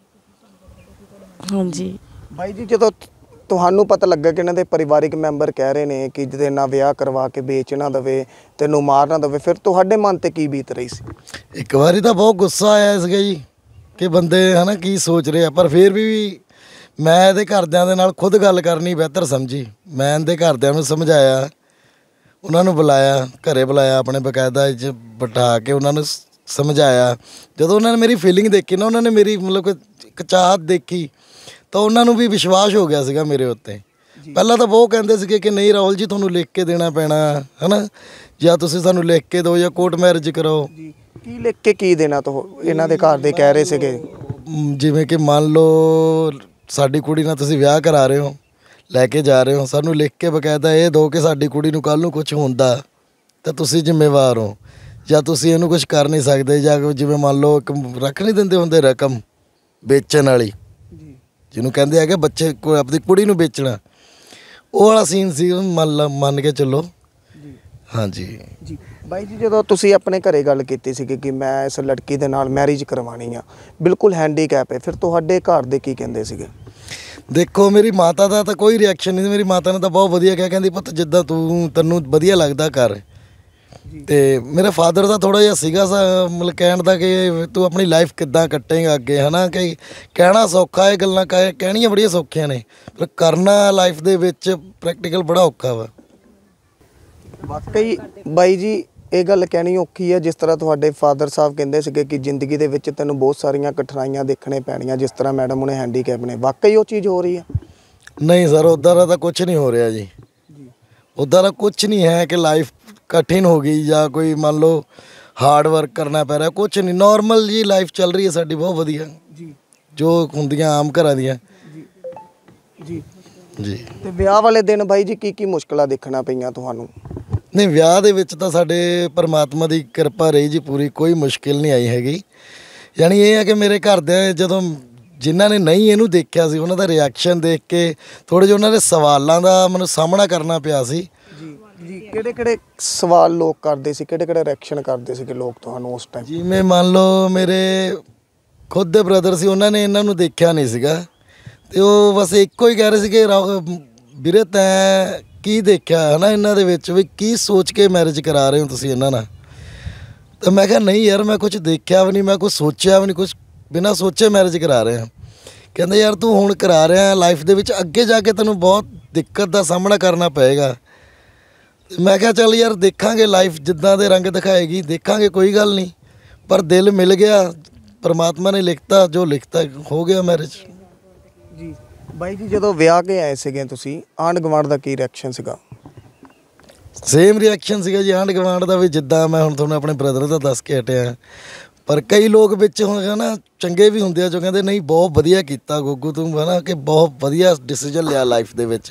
ਹਾਂਜੀ ਬਾਈ ਜੀ, ਜਦੋਂ ਤੁਹਾਨੂੰ ਪਤਾ ਲੱਗਾ ਕਿ ਇਹਨਾਂ ਦੇ ਪਰਿਵਾਰਿਕ ਮੈਂਬਰ ਕਹਿ ਰਹੇ ਨੇ ਕਿ ਜਿਹਦੇ ਨਾਲ ਵਿਆਹ ਕਰਵਾ ਕੇ ਵੇਚ ਨਾ ਦੇਵੇ, ਤੈਨੂੰ ਮਾਰ ਨਾ ਦੇਵੇ, ਫਿਰ ਤੁਹਾਡੇ ਮਨ ਤੇ ਕੀ ਬੀਤ ਰਹੀ ਸੀ? ਇੱਕ ਵਾਰੀ ਤਾਂ ਬਹੁਤ ਗੁੱਸਾ ਆਇਆ ਸੀਗਾ ਜੀ ਕਿ ਬੰਦੇ ਹਨਾ ਕੀ ਸੋਚ ਰਹੇ ਆ, ਪਰ ਫਿਰ ਵੀ ਮੈਂ ਇਹਦੇ ਘਰਦਿਆਂ ਦੇ ਨਾਲ ਖੁਦ ਗੱਲ ਕਰਨੀ ਬਿਹਤਰ ਸਮਝੀ। ਮੈਂ ਇਹਦੇ ਘਰਦਿਆਂ ਨੂੰ ਸਮਝਾਇਆ, ਉਹਨਾਂ ਨੂੰ ਬੁਲਾਇਆ, ਘਰੇ ਬੁਲਾਇਆ ਆਪਣੇ ਬਕਾਇਦਾ 'ਚ ਬਿਠਾ ਕੇ ਉਹਨਾਂ ਨੂੰ ਸਮਝਾਇਆ। ਜਦੋਂ ਉਹਨਾਂ ਨੇ ਮੇਰੀ ਫੀਲਿੰਗ ਦੇਖੀ ਨਾ, ਉਹਨਾਂ ਨੇ ਮੇਰੀ ਮਤਲਬ ਇੱਕ ਚਾਹਤ ਦੇਖੀ, ਤਾਂ ਉਹਨਾਂ ਨੂੰ ਵੀ ਵਿਸ਼ਵਾਸ ਹੋ ਗਿਆ ਸੀਗਾ ਮੇਰੇ ਉੱਤੇ। ਪਹਿਲਾਂ ਤਾਂ ਬਹੁਤ ਕਹਿੰਦੇ ਸੀਗੇ ਕਿ ਨਹੀਂ ਰਾਹੁਲ ਜੀ ਤੁਹਾਨੂੰ ਲਿਖ ਕੇ ਦੇਣਾ ਪੈਣਾ ਹੈ ਨਾ, ਜਾਂ ਤੁਸੀਂ ਸਾਨੂੰ ਲਿਖ ਕੇ ਦਿਓ ਜਾਂ ਕੋਰਟ ਮੈਰਿਜ ਕਰਾਓ। ਕੀ ਲਿਖ ਕੇ ਕੀ ਦੇਣਾ? ਇਹਨਾਂ ਦੇ ਘਰ ਦੇ ਕਹਿ ਰਹੇ ਸੀਗੇ ਜਿਵੇਂ ਕਿ ਮੰਨ ਲਓ ਸਾਡੀ ਕੁੜੀ ਨਾਲ ਤੁਸੀਂ ਵਿਆਹ ਕਰਾ ਰਹੇ ਹੋ, ਲੈ ਕੇ ਜਾ ਰਹੇ ਹੋ, ਸਾਨੂੰ ਲਿਖ ਕੇ ਬਕਾਇਦਾ ਇਹ ਦਿਓ ਕਿ ਸਾਡੀ ਕੁੜੀ ਨੂੰ ਕੱਲ੍ਹ ਨੂੰ ਕੁਝ ਹੁੰਦਾ ਤਾਂ ਤੁਸੀਂ ਜ਼ਿੰਮੇਵਾਰ ਹੋ, ਜਾਂ ਤੁਸੀਂ ਇਹਨੂੰ ਕੁਝ ਕਰ ਨਹੀਂ ਸਕਦੇ, ਜਾਂ ਜਿਵੇਂ ਮੰਨ ਲਓ ਇੱਕ ਰੱਖ ਨਹੀਂ ਦਿੰਦੇ ਹੁੰਦੇ ਰਕਮ ਵੇਚਣ ਵਾਲੀ, ਜਿਹਨੂੰ ਕਹਿੰਦੇ ਹੈਗੇ ਬੱਚੇ ਕੋਈ ਆਪਣੀ ਕੁੜੀ ਨੂੰ ਵੇਚਣਾ, ਉਹ ਵਾਲਾ ਸੀਨ ਸੀ। ਮੰਨ ਕੇ ਚੱਲੋ। ਹਾਂਜੀ ਜੀ ਬਾਈ ਜੀ, ਜਦੋਂ ਤੁਸੀਂ ਆਪਣੇ ਘਰੇ ਗੱਲ ਕੀਤੀ ਸੀ ਕਿ ਮੈਂ ਇਸ ਲੜਕੀ ਦੇ ਨਾਲ ਮੈਰਿਜ ਕਰਵਾਉਣੀ ਆ, ਬਿਲਕੁਲ ਹੈਂਡੀਕੈਪ ਹੈ, ਫਿਰ ਤੁਹਾਡੇ ਘਰ ਦੇ ਕੀ ਕਹਿੰਦੇ ਸੀਗੇ? ਦੇਖੋ ਮੇਰੀ ਮਾਤਾ ਦਾ ਤਾਂ ਕੋਈ ਰਿਐਕਸ਼ਨ ਨਹੀਂ ਸੀ। ਮੇਰੀ ਮਾਤਾ ਨੇ ਤਾਂ ਬਹੁਤ ਵਧੀਆ ਕਿਹਾ, ਕਹਿੰਦੀ ਪੁੱਤ ਜਿੱਦਾਂ ਤੈਨੂੰ ਵਧੀਆ ਲੱਗਦਾ ਕਰ। ਤੇ ਮੇਰੇ ਫਾਦਰ ਦਾ ਥੋੜਾ ਜਿਹਾ ਸੀਗਾ ਮਤਲਬ ਕਹਿਣ ਦਾ ਕਿ ਤੂੰ ਆਪਣੀ ਲਾਈਫ ਕਿੱਦਾਂ ਕੱਟੇਂਗਾ ਅੱਗੇ, ਹੈ ਨਾ, ਕਿ ਕਹਿਣਾ ਸੌਖਾ, ਇਹ ਗੱਲਾਂ ਕਹਿਣੀਆਂ ਬੜੀਆਂ ਸੌਖੀਆਂ ਨੇ, ਪਰ ਕਰਨਾ ਲਾਈਫ ਦੇ ਵਿੱਚ ਪ੍ਰੈਕਟੀਕਲ ਬੜਾ ਔਖਾ ਵਾ। ਵਾਕਈ ਬਾਈ ਜੀ, ਇਹ ਗੱਲ ਕਹਿਣੀ ਔਖੀ ਹੈ। ਜਿਸ ਤਰ੍ਹਾਂ ਤੁਹਾਡੇ ਫਾਦਰ ਸਾਹਿਬ ਕਹਿੰਦੇ ਸੀਗੇ ਕਿ ਜ਼ਿੰਦਗੀ ਦੇ ਵਿੱਚ ਤੈਨੂੰ ਬਹੁਤ ਸਾਰੀਆਂ ਕਠਿਨਾਈਆਂ ਦੇਖਣੇ ਪੈਣੀਆਂ, ਜਿਸ ਤਰ੍ਹਾਂ ਮੈਡਮ ਉਹਨੇ ਹੈਂਡੀਕੈਪ ਨੇ, ਵਾਕਈ ਉਹ ਚੀਜ਼ ਹੋ ਰਹੀ ਹੈ? ਨਹੀਂ ਸਰ, ਉੱਦਾਂ ਦਾ ਤਾਂ ਕੁਛ ਨਹੀਂ ਹੋ ਰਿਹਾ ਜੀ। ਉੱਦਾਂ ਦਾ ਕੁਛ ਨਹੀਂ ਹੈ ਕਿ ਲਾਈਫ ਕਠਿਨ ਹੋ ਗਈ ਜਾਂ ਕੋਈ ਮੰਨ ਲਓ ਹਾਰਡ ਵਰਕ ਕਰਨਾ ਪੈ ਰਿਹਾ, ਕੁਛ ਨਹੀਂ। ਨੋਰਮਲ ਜੀ ਲਾਈਫ ਚੱਲ ਰਹੀ ਹੈ ਸਾਡੀ, ਬਹੁਤ ਵਧੀਆ ਜੀ, ਜੋ ਹੁੰਦੀਆਂ ਆਮ ਘਰਾਂ ਦੀਆਂ। ਜੀ ਜੀ। ਤੇ ਵਿਆਹ ਵਾਲੇ ਦਿਨ ਬਾਈ ਜੀ ਕੀ ਮੁਸ਼ਕਲਾਂ ਦੇਖਣਾ ਪਈਆਂ ਤੁਹਾਨੂੰ? ਨਹੀਂ, ਵਿਆਹ ਦੇ ਵਿੱਚ ਤਾਂ ਸਾਡੇ ਪਰਮਾਤਮਾ ਦੀ ਕਿਰਪਾ ਰਹੀ ਜੀ ਪੂਰੀ, ਕੋਈ ਮੁਸ਼ਕਿਲ ਨਹੀਂ ਆਈ ਹੈਗੀ। ਯਾਨੀ ਇਹ ਹੈ ਕਿ ਮੇਰੇ ਘਰ ਦੇ ਜਦੋਂ ਜਿਨ੍ਹਾਂ ਨੇ ਨਹੀਂ ਇਹਨੂੰ ਦੇਖਿਆ ਸੀ, ਉਹਨਾਂ ਦਾ ਰਿਐਕਸ਼ਨ ਦੇਖ ਕੇ ਥੋੜ੍ਹੇ ਜਿਹੇ ਉਹਨਾਂ ਦੇ ਸਵਾਲਾਂ ਦਾ ਮੈਨੂੰ ਸਾਹਮਣਾ ਕਰਨਾ ਪਿਆ ਸੀ। ਜੀ ਕਿਹੜੇ ਸਵਾਲ ਲੋਕ ਕਰਦੇ ਸੀ, ਕਿਹੜੇ ਰਿਐਕਸ਼ਨ ਕਰਦੇ ਸੀਗੇ ਲੋਕ ਤੁਹਾਨੂੰ ਉਸ ਟਾਈਮ? ਜਿਵੇਂ ਮੰਨ ਲਓ ਮੇਰੇ ਖੁਦ ਦੇ ਬ੍ਰਦਰ ਸੀ, ਉਹਨਾਂ ਨੇ ਇਹਨਾਂ ਨੂੰ ਦੇਖਿਆ ਨਹੀਂ ਸੀਗਾ, ਅਤੇ ਉਹ ਬਸ ਇੱਕੋ ਹੀ ਕਹਿ ਰਹੇ ਸੀਗੇ ਵੀਰੇ ਤੈਂ ਕੀ ਦੇਖਿਆ ਹੈ ਨਾ ਇਹਨਾਂ ਦੇ ਵਿੱਚ, ਵੀ ਕੀ ਸੋਚ ਕੇ ਮੈਰਿਜ ਕਰਾ ਰਹੇ ਹੋ ਤੁਸੀਂ ਇਹਨਾਂ ਨਾਲ। ਤਾਂ ਮੈਂ ਕਿਹਾ ਨਹੀਂ ਯਾਰ, ਮੈਂ ਕੁਝ ਦੇਖਿਆ ਵੀ ਨਹੀਂ, ਮੈਂ ਕੁਛ ਸੋਚਿਆ ਵੀ ਨਹੀਂ, ਕੁਛ ਬਿਨਾਂ ਸੋਚੇ ਮੈਰਿਜ ਕਰਾ ਰਹੇ ਹਾਂ। ਕਹਿੰਦੇ ਯਾਰ ਤੂੰ ਹੁਣ ਕਰਾ ਰਿਹਾ ਲਾਈਫ ਦੇ ਵਿੱਚ, ਅੱਗੇ ਜਾ ਕੇ ਤੈਨੂੰ ਬਹੁਤ ਦਿੱਕਤ ਦਾ ਸਾਹਮਣਾ ਕਰਨਾ ਪਏਗਾ। ਮੈਂ ਕਿਹਾ ਚੱਲ ਯਾਰ ਦੇਖਾਂਗੇ, ਲਾਈਫ ਜਿੱਦਾਂ ਦੇ ਰੰਗ ਦਿਖਾਏਗੀ ਦੇਖਾਂਗੇ, ਕੋਈ ਗੱਲ ਨਹੀਂ। ਪਰ ਦਿਲ ਮਿਲ ਗਿਆ, ਪਰਮਾਤਮਾ ਨੇ ਲਿਖਤਾ, ਜੋ ਲਿਖਤਾ ਹੋ ਗਿਆ ਮੈਰਿਜ। ਜੀ ਬਾਈ ਜੀ, ਜਦੋਂ ਵਿਆਹ ਕੇ ਆਏ ਸੀਗੇ ਤੁਸੀਂ, ਆਂਢ ਗੁਆਂਢ ਦਾ ਕੀ ਰਿਐਕਸ਼ਨ ਸੀਗਾ? ਸੇਮ ਰਿਐਕਸ਼ਨ ਸੀਗਾ ਜੀ ਆਂਢ ਗੁਆਂਢ ਦਾ ਵੀ, ਜਿੱਦਾਂ ਮੈਂ ਹੁਣ ਤੁਹਾਨੂੰ ਆਪਣੇ ਬ੍ਰਦਰ ਦਾ ਦੱਸ ਕੇ ਹਟਿਆ। ਪਰ ਕਈ ਲੋਕ ਵਿੱਚ ਹੋਣਗੇ ਨਾ ਚੰਗੇ ਵੀ ਹੁੰਦੇ ਆ, ਜੋ ਕਹਿੰਦੇ ਨਹੀਂ ਬਹੁਤ ਵਧੀਆ ਕੀਤਾ ਗੁੱਗੂ ਤੂੰ, ਹੈ ਨਾ, ਕਿ ਬਹੁਤ ਵਧੀਆ ਡਿਸੀਜਨ ਲਿਆ ਲਾਈਫ ਦੇ ਵਿੱਚ।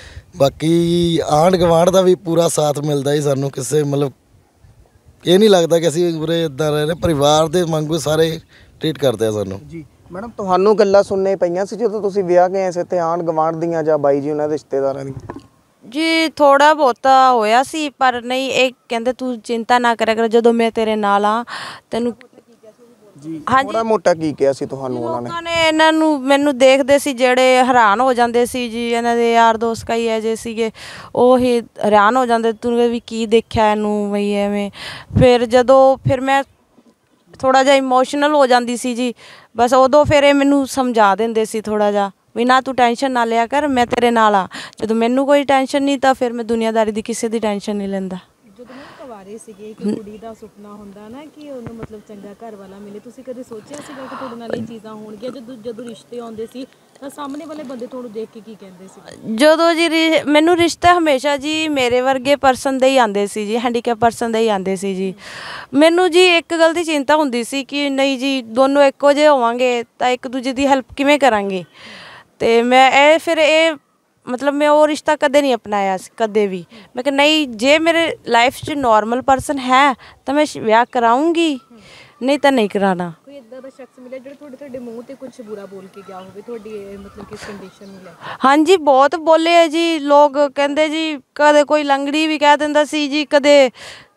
ਬਾਕੀ ਆਂਢ ਗੁਆਂਢ ਦਾ ਵੀ ਪੂਰਾ ਸਾਥ ਮਿਲਦਾ ਹੀ ਸਾਨੂੰ, ਕਿਸੇ ਮਤਲਬ ਇਹ ਨਹੀਂ ਲੱਗਦਾ ਕਿ ਅਸੀਂ ਉਰੇ ਇੱਦਾਂ ਰਹੇ ਨੇ, ਪਰਿਵਾਰ ਦੇ ਵਾਂਗੂ ਸਾਰੇ ਟਰੀਟ ਕਰਦੇ ਆ ਸਾਨੂੰ। ਜੀ ਮੈਡਮ, ਤੁਹਾਨੂੰ ਗੱਲਾਂ ਸੁਣਨੇ ਪਈਆਂ ਸੀ ਜਦੋਂ ਤੁਸੀਂ ਵਿਆਹ ਕੇ ਆਏ ਸੀ ਤੇ ਆਂਢ ਗੁਆਂਢ ਦੀਆਂ ਜਾਂ ਬਾਈ ਜੀ ਉਹਨਾਂ ਦੇ ਰਿਸ਼ਤੇਦਾਰਾਂ ਦੀਆਂ? ਜੀ ਥੋੜਾ ਬਹੁਤਾ ਹੋਇਆ ਸੀ, ਪਰ ਨਹੀਂ, ਇਹ ਕਹਿੰਦੇ ਤੂੰ ਚਿੰਤਾ ਨਾ ਕਰਿਆ ਕਰ, ਜਦੋਂ ਮੈਂ ਤੇਰੇ ਨਾਲ ਆ ਤੈਨੂੰ। ਜੀ ਥੋੜਾ ਮੋਟਾ ਕੀ ਕਿਹਾ ਸੀ ਤੁਹਾਨੂੰ ਉਹਨਾਂ ਨੇ? ਲੋਕਾਂ ਨੇ ਇਹਨਾਂ ਨੂੰ ਮੈਨੂੰ ਦੇਖਦੇ ਸੀ ਜਿਹੜੇ ਹੈਰਾਨ ਹੋ ਜਾਂਦੇ ਸੀ ਜੀ, ਇਹਨਾਂ ਦੇ ਯਾਰ ਦੋਸਤ ਕਈ ਇਹੋ ਜਿਹੇ ਸੀਗੇ, ਉਹ ਹੀ ਹੈਰਾਨ ਹੋ ਜਾਂਦੇ, ਤੂੰ ਵੀ ਕੀ ਦੇਖਿਆ ਇਹਨੂੰ ਬਈ ਐਵੇਂ। ਫਿਰ ਮੈਂ ਥੋੜਾ ਜਿਹਾ ਇਮੋਸ਼ਨਲ ਹੋ ਜਾਂਦੀ ਸੀ ਜੀ, ਬਸ ਉਦੋਂ ਫਿਰ ਇਹ ਮੈਨੂੰ ਸਮਝਾ ਦਿੰਦੇ ਸੀ ਥੋੜਾ ਜਿਹਾ ਵੀ ਨਾ ਤੂੰ ਟੈਨਸ਼ਨ ਨਾ ਲਿਆ ਕਰ, ਮੈਂ ਤੇਰੇ ਨਾਲ ਆ। ਜਦੋਂ ਮੈਨੂੰ ਕੋਈ ਟੈਨਸ਼ਨ ਨਹੀਂ ਤਾਂ ਫਿਰ ਮੈਂ ਦੁਨੀਆਦਾਰੀ ਦੀ ਕਿਸੇ ਦੀ ਟੈਨਸ਼ਨ ਨਹੀਂ ਲੈਂਦਾ। ਪਾ ਰਹੇ ਸੀਗੇ ਕਿ ਕੁੜੀ ਦਾ ਸੁਪਨਾ ਹੁੰਦਾ ਨਾ ਕਿ ਉਹਨੂੰ ਮਤਲਬ ਚੰਗਾ ਘਰ ਵਾਲਾ ਮਿਲੇ, ਤੁਸੀਂ ਕਦੇ ਸੋਚਿਆ ਸੀਗਾ ਕਿ ਤੁਹਾਡੇ ਨਾਲ ਇਹ ਚੀਜ਼ਾਂ ਹੋਣਗੀਆਂ? ਜਦੋਂ ਰਿਸ਼ਤੇ ਆਉਂਦੇ ਸੀ ਤਾਂ ਸਾਹਮਣੇ ਵਾਲੇ ਬੰਦੇ ਤੁਹਾਨੂੰ ਦੇਖ ਕੇ ਕੀ ਕਹਿੰਦੇ ਸੀ? ਜਦੋਂ ਜੀ ਮੈਨੂੰ ਰਿਸ਼ਤਾ ਹਮੇਸ਼ਾ ਜੀ ਮੇਰੇ ਵਰਗੇ ਪਰਸਨ ਦੇ ਹੀ ਆਉਂਦੇ ਸੀ ਜੀ, ਹੈਂਡੀਕੈਪ ਪਰਸਨ ਦੇ ਹੀ ਆਉਂਦੇ ਸੀ ਜੀ। ਮੈਨੂੰ ਜੀ ਇੱਕ ਗੱਲ ਦੀ ਚਿੰਤਾ ਹੁੰਦੀ ਸੀ ਕਿ ਨਹੀਂ ਜੀ ਦੋਨੋਂ ਇੱਕੋ ਜਿਹੇ ਹੋਵਾਂਗੇ ਤਾਂ ਇੱਕ ਦੂਜੇ ਦੀ ਹੈਲਪ ਕਿਵੇਂ ਕਰਾਂਗੇ। ਅਤੇ ਮੈਂ ਇਹ ਮਤਲਬ ਮੈਂ ਉਹ ਰਿਸ਼ਤਾ ਕਦੇ ਨਹੀਂ ਅਪਣਾਇਆ ਸੀ, ਕਦੇ ਵੀ। ਮੈਂ ਕਿਹਾ ਨਹੀਂ, ਜੇ ਮੇਰੇ ਲਾਈਫ 'ਚ ਨੋਰਮਲ ਪਰਸਨ ਹੈ ਤਾਂ ਮੈਂ ਵਿਆਹ ਕਰਾਊਂਗੀ, ਨਹੀਂ ਤਾਂ ਨਹੀਂ ਕਰਾਉਣਾ। ਕੋਈ ਇੱਦਾਂ ਦਾ ਸ਼ਖਸ ਮਿਲਿਆ ਜਿਹੜਾ ਤੁਹਾਡੇ ਮੂੰਹ ਤੇ ਕੁਝ ਬੁਰਾ ਬੋਲ ਕੇ ਗਿਆ ਹੋਵੇ ਤੁਹਾਡੀ ਮਤਲਬ ਕਿਸ ਕੰਡੀਸ਼ਨ ਨੂੰ ਲੈ ਕੇ? ਹਾਂਜੀ, ਬਹੁਤ ਬੋਲੇ ਆ ਜੀ ਲੋਕ। ਕਹਿੰਦੇ ਜੀ ਕਦੇ ਕੋਈ ਲੰਗੜੀ ਵੀ ਕਹਿ ਦਿੰਦਾ ਸੀ ਜੀ, ਕਦੇ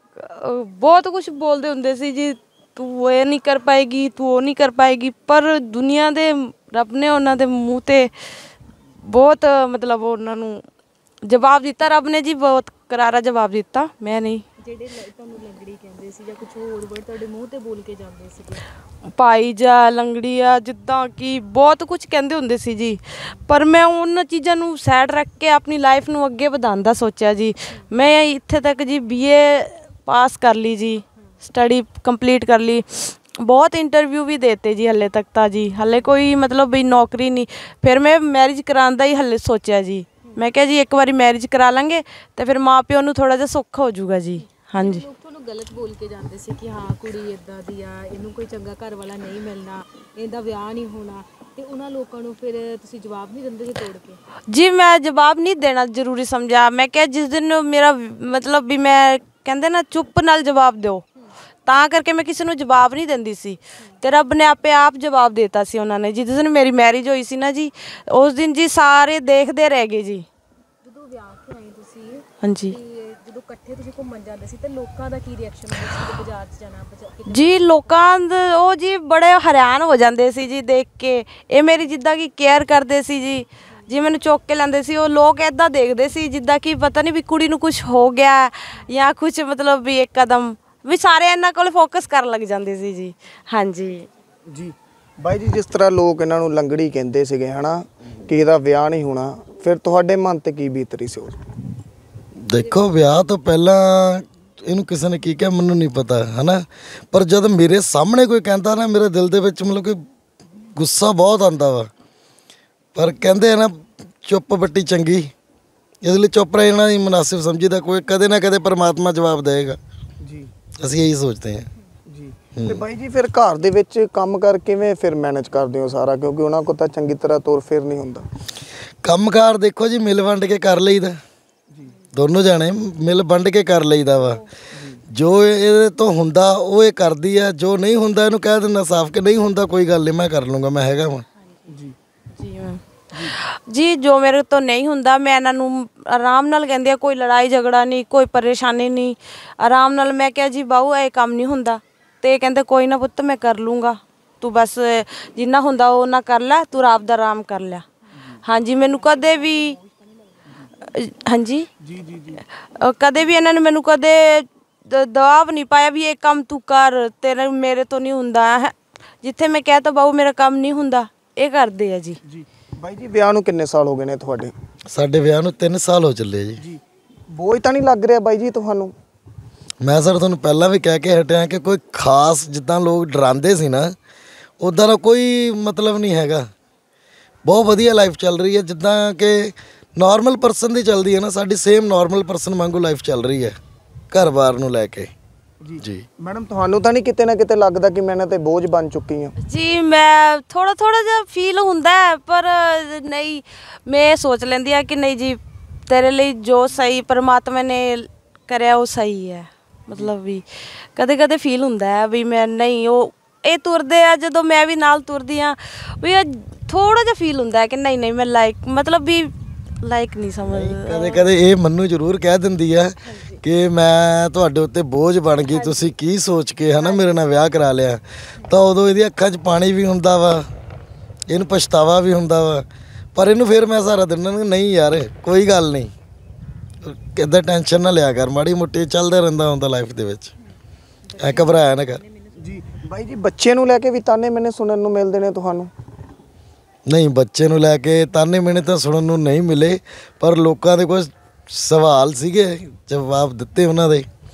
ਬਹੁਤ ਕੁਝ ਬੋਲਦੇ ਹੁੰਦੇ ਸੀ ਜੀ, ਤੂੰ ਇਹ ਨਹੀਂ ਕਰ ਪਾਏਗੀ, ਤੂੰ ਉਹ ਨਹੀਂ ਕਰ ਪਾਏਗੀ। ਪਰ ਦੁਨੀਆ ਦੇ ਰੱਬ ਨੇ ਉਹਨਾਂ ਦੇ ਮੂੰਹ 'ਤੇ ਬਹੁਤ ਮਤਲਬ ਉਹਨਾਂ ਨੂੰ ਜਵਾਬ ਦਿੱਤਾ, ਰੱਬ ਨੇ ਜੀ ਬਹੁਤ ਕਰਾਰਾ ਜਵਾਬ ਦਿੱਤਾ, ਮੈਂ ਨਹੀਂ। ਜਿਹੜੇ ਤੁਹਾਨੂੰ ਲੰਗੜੀ ਕਹਿੰਦੇ ਸੀ ਜਾਂ ਕੁਝ ਹੋਰ ਵਰਡ ਤੁਹਾਡੇ ਮੂੰਹ ਤੇ ਬੋਲ ਕੇ ਜਾਂਦੇ ਸੀਗੇ? ਭਾਈ ਜਾ, ਲੰਗੜੀ ਆ, ਜਿੱਦਾਂ ਕਿ ਬਹੁਤ ਕੁਝ ਕਹਿੰਦੇ ਹੁੰਦੇ ਸੀ ਜੀ। ਪਰ ਮੈਂ ਉਹਨਾਂ ਚੀਜ਼ਾਂ ਨੂੰ ਸਾਈਡ ਰੱਖ ਕੇ ਆਪਣੀ ਲਾਈਫ ਨੂੰ ਅੱਗੇ ਵਧਾਉਣ ਦਾ ਸੋਚਿਆ ਜੀ। ਮੈਂ ਇੱਥੇ ਤੱਕ ਜੀ BA ਪਾਸ ਕਰ ਲਈ ਜੀ, ਸਟੱਡੀ ਕੰਪਲੀਟ ਕਰ ਲਈ, ਬਹੁਤ ਇੰਟਰਵਿਊ ਵੀ ਦੇਤੇ ਜੀ। ਹਲੇ ਤੱਕ ਤਾਂ ਜੀ ਹਲੇ ਕੋਈ ਮਤਲਬ ਵੀ ਨੌਕਰੀ ਨਹੀਂ। ਫਿਰ ਮੈਂ ਮੈਰਿਜ ਕਰਾਉਣ ਦਾ ਹੀ ਹਲੇ ਸੋਚਿਆ ਜੀ। ਮੈਂ ਕਿਹਾ ਜੀ ਇੱਕ ਵਾਰੀ ਮੈਰਿਜ ਕਰਾ ਲਾਂਗੇ ਤਾਂ ਫਿਰ ਮਾਂ ਪਿਓ ਨੂੰ ਥੋੜ੍ਹਾ ਜਿਹਾ ਸੌਖਾ ਹੋ ਜਾਊਗਾ ਜੀ। ਹਾਂਜੀ, ਲੋਕ ਤੁਹਾਨੂੰ ਗਲਤ ਬੋਲ ਕੇ ਜਾਂਦੇ ਸੀ ਕਿ ਹਾਂ ਕੁੜੀ ਇੱਦਾਂ ਦੀ ਆ, ਇਹਨੂੰ ਕੋਈ ਚੰਗਾ ਘਰ ਵਾਲਾ ਨਹੀਂ ਮਿਲਣਾ, ਇਹਦਾ ਵਿਆਹ ਨਹੀਂ ਹੋਣਾ, ਤੇ ਉਹਨਾਂ ਲੋਕਾਂ ਨੂੰ ਫਿਰ ਤੁਸੀਂ ਜਵਾਬ ਨਹੀਂ ਦਿੰਦੇ ਸੀ ਤੋੜ ਕੇ? ਜੀ ਮੈਂ ਜਵਾਬ ਨਹੀਂ ਦੇਣਾ ਜ਼ਰੂਰੀ ਸਮਝਿਆ। ਮੈਂ ਕਿਹਾ ਜਿਸ ਦਿਨ ਮੇਰਾ ਮਤਲਬ ਵੀ ਮੈਂ ਕਹਿੰਦੇ ਨਾ ਚੁੱਪ ਨਾਲ ਜਵਾਬ ਦਿਓ, ਤਾਂ ਕਰਕੇ ਮੈਂ ਕਿਸੇ ਨੂੰ ਜਵਾਬ ਨਹੀਂ ਦਿੰਦੀ ਸੀ। ਅਤੇ ਰੱਬ ਨੇ ਆਪੇ ਆਪ ਜਵਾਬ ਦੇ ਦਿੱਤਾ ਸੀ ਉਹਨਾਂ ਨੇ। ਜਿਸ ਦਿਨ ਮੇਰੀ ਮੈਰਿਜ ਹੋਈ ਸੀ ਨਾ ਜੀ, ਉਸ ਦਿਨ ਜੀ ਸਾਰੇ ਦੇਖਦੇ ਰਹਿ ਗਏ ਜੀ। ਜਦੋਂ ਵਿਆਹ ਕੇ ਆਏ ਤੁਸੀਂ, ਹਾਂਜੀ, ਜਦੋਂ ਇਕੱਠੇ ਤੁਸੀਂ ਘੁੰਮਣ ਜਾਂਦੇ ਸੀ ਤਾਂ ਲੋਕਾਂ ਦਾ ਕੀ ਰਿਐਕਸ਼ਨ ਹੁੰਦਾ ਸੀ? ਜਦੋਂ ਬਾਜ਼ਾਰ 'ਚ ਜਾਣਾ ਜੀ ਲੋਕਾਂ ਦਾ ਉਹ ਜੀ ਬੜੇ ਹੈਰਾਨ ਹੋ ਜਾਂਦੇ ਸੀ ਜੀ ਦੇਖ ਕੇ। ਇਹ ਮੇਰੀ ਜਿੱਦਾਂ ਕਿ ਕੇਅਰ ਕਰਦੇ ਸੀ ਜੀ ਮੈਨੂੰ ਚੁੱਕ ਕੇ ਲੈਂਦੇ ਸੀ। ਉਹ ਲੋਕ ਇੱਦਾਂ ਦੇਖਦੇ ਸੀ ਜਿੱਦਾਂ ਕਿ ਪਤਾ ਨਹੀਂ ਵੀ ਕੁੜੀ ਨੂੰ ਕੁਛ ਹੋ ਗਿਆ ਜਾਂ ਕੁਛ, ਮਤਲਬ ਵੀ ਇੱਕ ਕਦਮ ਵੀ ਸਾਰੇ ਇਹਨਾਂ ਕੋਲ ਫੋਕਸ ਕਰਨ ਲੱਗ ਜਾਂਦੇ ਸੀ ਜੀ। ਹਾਂਜੀ ਜੀ ਬਾਈ ਜੀ, ਜਿਸ ਤਰ੍ਹਾਂ ਲੋਕ ਇਹਨਾਂ ਨੂੰ ਲੰਗੜੀ ਕਹਿੰਦੇ ਸੀਗੇ ਹਨਾ ਕਿ ਇਹਦਾ ਵਿਆਹ ਨਹੀਂ ਹੋਣਾ, ਫਿਰ ਤੁਹਾਡੇ ਮਨ ਤੇ ਕੀ ਬੀਤ ਰਹੀ ਸੀ? ਦੇਖੋ ਵਿਆਹ ਤੋਂ ਪਹਿਲਾਂ ਇਹਨੂੰ ਕਿਸੇ ਨੇ ਕੀ ਕਿਹਾ ਮੈਨੂੰ ਨਹੀਂ ਪਤਾ ਹਨਾ, ਪਰ ਜਦ ਮੇਰੇ ਸਾਹਮਣੇ ਕੋਈ ਕਹਿੰਦਾ ਨਾ, ਮੇਰੇ ਦਿਲ ਦੇ ਵਿੱਚ ਮਤਲਬ ਕਿ ਗੁੱਸਾ ਬਹੁਤ ਆਉਂਦਾ ਵਾ। ਪਰ ਕਹਿੰਦੇ ਆ ਨਾ ਚੁੱਪ ਬੱਟੀ ਚੰਗੀ, ਇਸ ਲਈ ਚੁੱਪ ਰਹਿਣਾ ਹੀ ਮੁਨਾਸਿਬ ਸਮਝੀਦਾ। ਕੋਈ ਕਦੇ ਨਾ ਕਦੇ ਪਰਮਾਤਮਾ ਜਵਾਬ ਦੇਵੇਗਾ ਜੀ, ਅਸੀਂ ਇਹੀ ਸੋਚਦੇ ਹਾਂ ਜੀ। ਤੇ ਬਾਈ ਜੀ ਫਿਰ ਘਰ ਦੇ ਵਿੱਚ ਕੰਮ ਕਰ ਕਿਵੇਂ ਫਿਰ ਮੈਨੇਜ ਕਰਦੇ ਹੋ ਸਾਰਾ, ਕਿਉਂਕਿ ਉਹਨਾਂ ਕੋਲ ਤਾਂ ਚੰਗੀ ਤਰ੍ਹਾਂ ਤੁਰ ਫਿਰ ਨਹੀਂ ਹੁੰਦਾ? ਕੰਮਕਾਰ ਦੇਖੋ ਜੀ ਮਿਲ ਵੰਡ ਕੇ ਕਰ ਲਈਦਾ, ਦੋਨੋਂ ਜਾਣੇ ਮਿਲ ਵੰਡ ਕੇ ਕਰ ਲਈਦਾ ਵਾ। ਜੋ ਇਹਦੇ ਤੋਂ ਹੁੰਦਾ ਉਹ ਇਹ ਕਰਦੀ ਆ, ਜੋ ਨਹੀਂ ਹੁੰਦਾ ਇਹਨੂੰ ਕਹਿ ਦਿੰਦਾ ਸਾਫ਼ ਕਿ ਨਹੀਂ ਹੁੰਦਾ ਕੋਈ ਗੱਲ ਨਹੀਂ, ਮੈਂ ਕਰ ਲੂੰਗਾ, ਮੈਂ ਹੈਗਾ ਵਾਂ ਜੀ। ਜੀ ਜੋ ਮੇਰੇ ਤੋਂ ਨਹੀਂ ਹੁੰਦਾ ਮੈਂ ਇਹਨਾਂ ਨੂੰ ਆਰਾਮ ਨਾਲ ਕਹਿੰਦੀ ਆ, ਕੋਈ ਲੜਾਈ ਝਗੜਾ ਨਹੀਂ, ਕੋਈ ਪਰੇਸ਼ਾਨੀ ਨਹੀਂ, ਆਰਾਮ ਨਾਲ। ਮੈਂ ਕਿਹਾ ਜੀ ਬਾਊ ਇਹ ਕੰਮ ਨਹੀਂ ਹੁੰਦਾ, ਤੇ ਕਹਿੰਦੇ ਕੋਈ ਨਾ ਪੁੱਤ ਮੈਂ ਕਰ ਲੂੰਗਾ, ਤੂੰ ਬਸ ਜਿੰਨਾ ਹੁੰਦਾ ਉਹ ਨਾ ਕਰ ਲੈ, ਤੂੰ ਆਪ ਦਾ ਆਰਾਮ ਕਰ ਲਿਆ। ਹਾਂਜੀ, ਮੈਨੂੰ ਕਦੇ ਵੀ ਹਾਂਜੀ ਕਦੇ ਵੀ ਇਹਨਾਂ ਨੇ ਮੈਨੂੰ ਕਦੇ ਦਬਾਅ ਨਹੀਂ ਪਾਇਆ ਵੀ ਇਹ ਕੰਮ ਤੂੰ ਕਰ, ਤੇਰੇ ਮੇਰੇ ਤੋਂ ਨਹੀਂ ਹੁੰਦਾ। ਜਿੱਥੇ ਮੈਂ ਕਹਿ ਤਾ ਬਾਊ ਮੇਰਾ ਕੰਮ ਨਹੀਂ ਹੁੰਦਾ, ਇਹ ਕਰਦੇ ਆ ਜੀ। ਬਾਈ ਜੀ ਵਿਆਹ ਨੂੰ ਕਿੰਨੇ ਸਾਲ ਹੋ ਗਏ ਨੇ ਤੁਹਾਡੇ? ਸਾਡੇ ਵਿਆਹ ਨੂੰ 3 ਸਾਲ ਹੋ ਚੱਲੇ ਜੀ। ਬੋਝ ਤਾਂ ਨਹੀਂ ਲੱਗ ਰਿਹਾ ਬਾਈ ਜੀ ਤੁਹਾਨੂੰ? ਮੈਂ ਸਰ ਤੁਹਾਨੂੰ ਪਹਿਲਾਂ ਵੀ ਕਹਿ ਕੇ ਹਟਿਆ ਕਿ ਕੋਈ ਖਾਸ ਜਿੱਦਾਂ ਲੋਕ ਡਰਾਉਂਦੇ ਸੀ ਨਾ, ਉੱਦਾਂ ਦਾ ਕੋਈ ਮਤਲਬ ਨਹੀਂ ਹੈਗਾ। ਬਹੁਤ ਵਧੀਆ ਲਾਈਫ ਚੱਲ ਰਹੀ ਹੈ, ਜਿੱਦਾਂ ਕਿ ਨੋਰਮਲ ਪਰਸਨ ਦੀ ਚੱਲਦੀ ਹੈ ਨਾ, ਸਾਡੀ ਸੇਮ ਨੋਰਮਲ ਪਰਸਨ ਵਾਂਗੂ ਲਾਈਫ ਚੱਲ ਰਹੀ ਹੈ ਘਰ-ਬਾਰ ਨੂੰ ਲੈ ਕੇ ਜੀ। ਮੈਡਮ ਤੁਹਾਨੂੰ ਤਾਂ ਨਹੀਂ ਕਿਤੇ ਨਾ ਕਿਤੇ ਲੱਗਦਾ ਕਿ ਮੈਂ ਇਹਨਾਂ 'ਤੇ ਬੋਝ ਬਣ ਚੁੱਕੀ ਹਾਂ? ਜੀ ਮੈਂ ਥੋੜ੍ਹਾ ਜਿਹਾ ਫੀਲ ਹੁੰਦਾ, ਪਰ ਨਹੀਂ, ਮੈਂ ਸੋਚ ਲੈਂਦੀ ਆ ਕਿ ਨਹੀਂ ਜੀ ਤੇਰੇ ਲਈ ਜੋ ਸਹੀ ਪਰਮਾਤਮਾ ਨੇ ਕਰਿਆ ਉਹ ਸਹੀ ਹੈ। ਮਤਲਬ ਵੀ ਕਦੇ ਕਦੇ ਫੀਲ ਹੁੰਦਾ ਹੈ ਵੀ ਮੈਂ ਨਹੀਂ, ਉਹ ਇਹ ਤੁਰਦੇ ਆ ਜਦੋਂ ਮੈਂ ਵੀ ਨਾਲ ਤੁਰਦੀ ਹਾਂ, ਵੀ ਥੋੜ੍ਹਾ ਜਿਹਾ ਫੀਲ ਹੁੰਦਾ ਕਿ ਨਹੀਂ ਮੈਂ ਮਤਲਬ ਵੀ ਲਾਈਕ ਨਹੀਂ ਸਮਝਦਾ। ਕਦੇ ਕਦੇ ਇਹ ਮੈਨੂੰ ਜ਼ਰੂਰ ਕਹਿ ਦਿੰਦੀ ਆ ਕਿ ਮੈਂ ਤੁਹਾਡੇ ਉੱਤੇ ਬੋਝ ਬਣ ਗਈ, ਤੁਸੀਂ ਕੀ ਸੋਚ ਕੇ ਹੈ ਨਾ ਮੇਰੇ ਨਾਲ ਵਿਆਹ ਕਰਾ ਲਿਆ। ਤਾਂ ਉਦੋਂ ਇਹਦੀ ਅੱਖਾਂ 'ਚ ਪਾਣੀ ਵੀ ਹੁੰਦਾ ਵਾ, ਇਹਨੂੰ ਪਛਤਾਵਾ ਵੀ ਹੁੰਦਾ ਵਾ, ਪਰ ਇਹਨੂੰ ਫਿਰ ਮੈਂ ਸਹਾਰਾ ਦਿੰਦਾ ਨਹੀਂ ਯਾਰ ਕੋਈ ਗੱਲ ਨਹੀਂ, ਕਿੱਦਾਂ ਟੈਨਸ਼ਨ ਨਾ ਲਿਆ ਕਰ, ਮਾੜੀ ਮੋਟੀ ਚੱਲਦਾ ਰਹਿੰਦਾ ਹੁੰਦਾ ਲਾਈਫ ਦੇ ਵਿੱਚ, ਐ ਘਬਰਾਇਆ ਨਾ ਕਰ ਜੀ। ਬਾਈ ਜੀ ਬੱਚੇ ਨੂੰ ਲੈ ਕੇ ਵੀ ਤਾਨੇ ਮੈਨੇ ਸੁਣਨ ਨੂੰ ਮਿਲਦੇ ਨੇ ਤੁਹਾਨੂੰ? ਨਹੀਂ, ਬੱਚੇ ਨੂੰ ਲੈ ਕੇ ਤਾਨੇ ਮੈਨੇ ਤਾਂ ਸੁਣਨ ਨੂੰ ਨਹੀਂ ਮਿਲੇ, ਪਰ ਲੋਕਾਂ ਦੇ ਕੁਝ ਸਵਾਲ ਸੀਗੇ, ਜਵਾਬ ਦਿੱਤੇ ਉਹਨਾਂ ਦੇ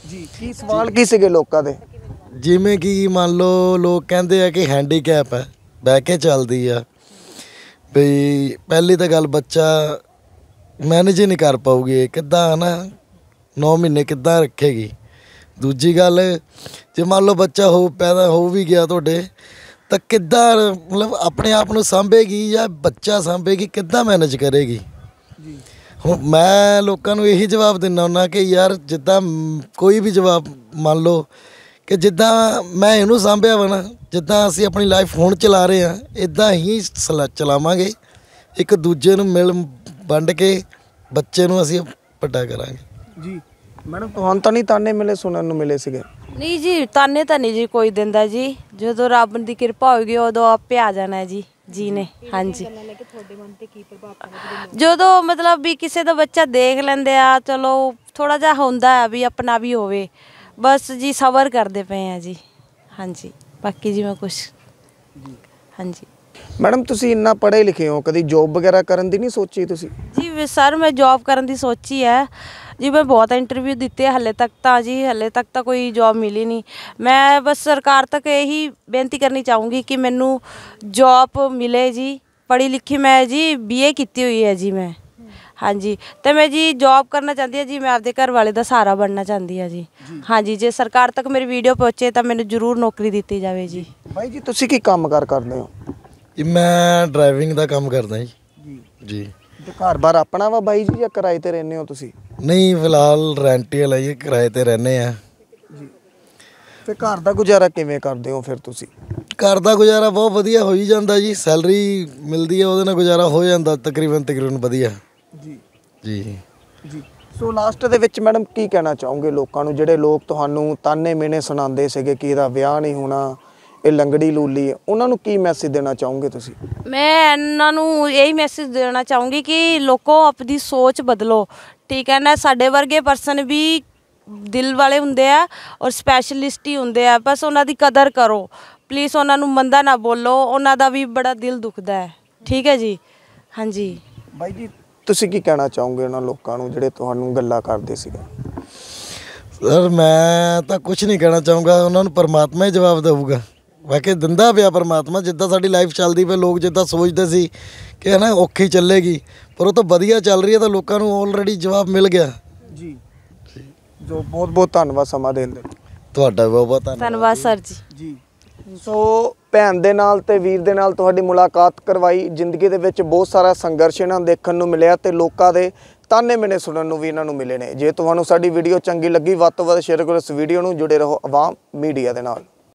ਜੀ ਕੀ ਸਵਾਲ ਕੀ ਸੀਗੇ ਲੋਕਾਂ ਦੇ? ਜਿਵੇਂ ਕਿ ਮੰਨ ਲਓ ਲੋਕ ਕਹਿੰਦੇ ਆ ਕਿ ਹੈਂਡੀਕੈਪ ਹੈ, ਬਹਿ ਕੇ ਚੱਲਦੀ ਆ, ਬਈ ਪਹਿਲੀ ਤਾਂ ਗੱਲ ਬੱਚਾ ਮੈਨੇਜ ਹੀ ਨਹੀਂ ਕਰ ਪਾਊਗੀ, ਕਿੱਦਾਂ ਹੈ ਨਾ 9 ਮਹੀਨੇ ਕਿੱਦਾਂ ਰੱਖੇਗੀ। ਦੂਜੀ ਗੱਲ ਜੇ ਮੰਨ ਲਓ ਬੱਚਾ ਪੈਦਾ ਹੋ ਵੀ ਗਿਆ ਤੁਹਾਡੇ ਤਾਂ ਕਿੱਦਾਂ ਮਤਲਬ ਆਪਣੇ ਆਪ ਨੂੰ ਸਾਂਭੇਗੀ ਜਾਂ ਬੱਚਾ ਸਾਂਭੇਗੀ, ਕਿੱਦਾਂ ਮੈਨੇਜ ਕਰੇਗੀ। ਹੁਣ ਮੈਂ ਲੋਕਾਂ ਨੂੰ ਇਹੀ ਜਵਾਬ ਦਿੰਦਾ ਹੁੰਦਾ ਕਿ ਯਾਰ ਜਿੱਦਾਂ ਕੋਈ ਵੀ ਜਵਾਬ ਮੰਨ ਲਓ ਕਿ ਜਿੱਦਾਂ ਮੈਂ ਇਹਨੂੰ ਸਾਂਭਿਆ ਵਾ ਨਾ, ਜਿੱਦਾਂ ਅਸੀਂ ਆਪਣੀ ਲਾਈਫ ਹੁਣ ਚਲਾ ਰਹੇ ਹਾਂ ਇੱਦਾਂ ਹੀ ਚਲਾਵਾਂਗੇ, ਇੱਕ ਦੂਜੇ ਨੂੰ ਮਿਲ ਵੰਡ ਕੇ ਬੱਚੇ ਨੂੰ ਅਸੀਂ ਵੱਡਾ ਕਰਾਂਗੇ। ਜੀ ਮੈਡਮ ਤੁਹਾਨੂੰ ਤਾਂ ਨਹੀਂ ਤਾਨੇ ਮਿਲੇ ਸੁਣਨ ਨੂੰ ਮਿਲੇ ਸੀਗੇ? ਨਹੀਂ ਜੀ, ਤਾਨੇ ਤਾਂ ਨਹੀਂ ਜੀ ਕੋਈ ਦਿੰਦਾ ਜੀ, ਜਦੋਂ ਰੱਬ ਦੀ ਕਿਰਪਾ ਹੋਏਗੀ ਉਦੋਂ ਆਪੇ ਆ ਜਾਣਾ ਜੀ ਨੇ। ਹਾਂਜੀ ਜਦੋਂ ਮਤਲਬ ਵੀ ਕਿਸੇ ਦਾ ਬੱਚਾ ਦੇਖ ਲੈਂਦੇ ਆ, ਚਲੋ ਥੋੜਾ ਜਿਹਾ ਹੁੰਦਾ ਆ ਵੀ ਆਪਣਾ ਵੀ ਹੋਵੇ, ਬਸ ਜੀ ਸਬਰ ਕਰਦੇ ਪਏ ਆ ਜੀ। ਹਾਂਜੀ ਬਾਕੀ ਜੀ ਮੈਂ ਕੁਛ ਹਾਂਜੀ। ਮੈਡਮ ਤੁਸੀਂ ਇੰਨਾ ਪੜ੍ਹੇ ਲਿਖੇ ਹੋ, ਕਦੀ ਜੋਬ ਵਗੈਰਾ ਕਰਨ ਦੀ ਨਹੀਂ ਸੋਚੀ ਤੁਸੀਂ? ਜੀ ਸਰ ਮੈਂ ਜੌਬ ਕਰਨ ਦੀ ਸੋਚੀ ਹੈ ਜੀ, ਮੈਂ ਬਹੁਤ ਇੰਟਰਵਿਊ ਦਿੱਤੇ, ਹਲੇ ਤੱਕ ਤਾਂ ਕੋਈ ਜੌਬ ਮਿਲੀ ਨਹੀਂ। ਮੈਂ ਬਸ ਸਰਕਾਰ ਤੱਕ ਇਹੀ ਬੇਨਤੀ ਕਰਨੀ ਚਾਹੂੰਗੀ ਕਿ ਮੈਨੂੰ ਜੌਬ ਮਿਲੇ ਜੀ। ਪੜ੍ਹੀ ਲਿਖੀ ਮੈਂ ਜੀ BA ਕੀਤੀ ਹੋਈ ਹੈ ਜੀ ਮੈਂ। ਹਾਂਜੀ ਤੇ ਮੈਂ ਜੀ ਜੌਬ ਕਰਨਾ ਚਾਹੁੰਦੀ ਹਾਂ ਜੀ, ਮੈਂ ਆਪਦੇ ਘਰ ਵਾਲੇ ਦਾ ਸਹਾਰਾ ਬਣਨਾ ਚਾਹੁੰਦੀ ਹਾਂ ਜੀ। ਹਾਂਜੀ ਜੇ ਸਰਕਾਰ ਤੱਕ ਮੇਰੀ ਵੀਡੀਓ ਪਹੁੰਚੇ ਤਾਂ ਮੈਨੂੰ ਜ਼ਰੂਰ ਨੌਕਰੀ ਦਿੱਤੀ ਜਾਵੇ ਜੀ। ਬਾਈ ਜੀ ਤੁਸੀਂ ਕੀ ਕੰਮਕਾਰ ਕਰਦੇ ਹੋ? ਜੀ ਮੈਂ ਡਰਾਈਵਿੰਗ ਦਾ ਕੰਮ ਕਰਦਾ ਜੀ। ਤੇ ਘਰ-ਬਾਰ ਆਪਣਾ ਵਾ ਬਾਈ ਜੀ ਜਾਂ ਕਿਰਾਏ ਤੇ ਰਹਿੰਦੇ ਹੋ ਤੁਸੀਂ? ਨਹੀਂ ਫਿਲਹਾਲ ਰੈਂਟ ਹੀ ਲਈ, ਕਿਰਾਏ ਤੇ ਰਹਿੰਦੇ ਆ ਜੀ। ਤੇ ਘਰ ਦਾ ਗੁਜ਼ਾਰਾ ਕਿਵੇਂ ਕਰਦੇ ਹੋ ਫਿਰ ਤੁਸੀਂ? ਘਰ ਦਾ ਗੁਜ਼ਾਰਾ ਬਹੁਤ ਵਧੀਆ ਹੋ ਹੀ ਜਾਂਦਾ ਜੀ, ਸੈਲਰੀ ਮਿਲਦੀ ਹੈ ਉਹਦੇ ਨਾਲ ਗੁਜ਼ਾਰਾ ਹੋ ਜਾਂਦਾ ਤਕਰੀਬਨ ਵਧੀਆ। ਜੀ ਜੀ ਜੀ। ਸੋ ਲਾਸਟ ਦੇ ਵਿੱਚ ਮੈਡਮ ਕੀ ਕਹਿਣਾ ਚਾਹੋਗੇ ਲੋਕਾਂ ਨੂੰ, ਜਿਹੜੇ ਲੋਕ ਤੁਹਾਨੂੰ ਤਾਨੇ ਮਿਹਣੇ ਸੁਣਾਉਂਦੇ ਸੀਗੇ ਕਿ ਇਹਦਾ ਵਿਆਹ ਨਹੀਂ ਹੋਣਾ, ਇਹ ਲੰਗੜੀ ਲੂਲੀ, ਉਹਨਾਂ ਨੂੰ ਕੀ ਮੈਸੇਜ ਦੇਣਾ ਚਾਹੋਗੇ ਤੁਸੀਂ? ਮੈਂ ਇਹਨਾਂ ਨੂੰ ਇਹੀ ਮੈਸੇਜ ਦੇਣਾ ਚਾਹੂੰਗੀ ਕਿ ਲੋਕੋ ਆਪਣੀ ਸੋਚ ਬਦਲੋ, ਠੀਕ ਹੈ ਨਾ। ਸਾਡੇ ਵਰਗੇ ਪਰਸਨ ਵੀ ਦਿਲ ਵਾਲੇ ਹੁੰਦੇ ਆ ਔਰ ਸਪੈਸ਼ਲਿਸਟ ਹੀ ਹੁੰਦੇ ਆ, ਬਸ ਉਹਨਾਂ ਦੀ ਕਦਰ ਕਰੋ ਪਲੀਜ਼, ਉਹਨਾਂ ਨੂੰ ਮੰਦਾ ਨਾ ਬੋਲੋ, ਉਹਨਾਂ ਦਾ ਵੀ ਬੜਾ ਦਿਲ ਦੁਖਦਾ ਹੈ, ਠੀਕ ਹੈ ਜੀ। ਹਾਂਜੀ ਬਾਈ ਜੀ ਤੁਸੀਂ ਕੀ ਕਹਿਣਾ ਚਾਹੋਗੇ ਉਹਨਾਂ ਲੋਕਾਂ ਨੂੰ ਜਿਹੜੇ ਤੁਹਾਨੂੰ ਗੱਲਾਂ ਕਰਦੇ ਸੀਗੇ? ਸਰ ਮੈਂ ਤਾਂ ਕੁਝ ਨਹੀਂ ਕਹਿਣਾ ਚਾਹੂੰਗਾ, ਉਹਨਾਂ ਨੂੰ ਪਰਮਾਤਮਾ ਹੀ ਜਵਾਬ ਦੇਊਗਾ। ਬਾਕੀ ਦਿੰਦਾ ਪਿਆ ਪਰਮਾਤਮਾ, ਜਿੱਦਾਂ ਸਾਡੀ ਲਾਈਫ ਚੱਲਦੀ ਪਈ, ਲੋਕ ਜਿੱਦਾਂ ਸੋਚਦੇ ਸੀ ਕਿ ਹੈ ਨਾ ਔਖੀ ਚੱਲੇਗੀ, ਪਰ ਉਹ ਤਾਂ ਵਧੀਆ ਚੱਲ ਰਹੀ ਹੈ, ਤਾਂ ਲੋਕਾਂ ਨੂੰ ਆਲਰੇਡੀ ਜਵਾਬ ਮਿਲ ਗਿਆ ਜੀ। ਜੋ ਬਹੁਤ ਬਹੁਤ ਧੰਨਵਾਦ ਸਮਾਂ ਦੇਣ ਲਈ ਤੁਹਾਡਾ, ਬਹੁਤ ਬਹੁਤ ਧੰਨਵਾਦ ਸਰ ਜੀ। ਸੋ ਭੈਣ ਦੇ ਨਾਲ ਤੇ ਵੀਰ ਦੇ ਨਾਲ ਤੁਹਾਡੀ ਮੁਲਾਕਾਤ ਕਰਵਾਈ। ਜ਼ਿੰਦਗੀ ਦੇ ਵਿੱਚ ਬਹੁਤ ਸਾਰਾ ਸੰਘਰਸ਼ ਇਹਨਾਂ ਨੂੰ ਦੇਖਣ ਨੂੰ ਮਿਲਿਆ ਤੇ ਲੋਕਾਂ ਦੇ ਤਾਨੇ ਮਿਹਣੇ ਸੁਣਨ ਨੂੰ ਵੀ ਇਹਨਾਂ ਨੂੰ ਮਿਲੇ ਨੇ। ਜੇ ਤੁਹਾਨੂੰ ਸਾਡੀ ਵੀਡੀਓ ਚੰਗੀ ਲੱਗੀ ਵੱਧ ਤੋਂ ਵੱਧ ਸ਼ੇਅਰ ਕਰੋ ਇਸ ਵੀਡੀਓ ਨੂੰ। ਜੁੜੇ ਰਹੋ ਆਵਾਮ ਮੀਡੀਆ ਦੇ ਨਾਲ।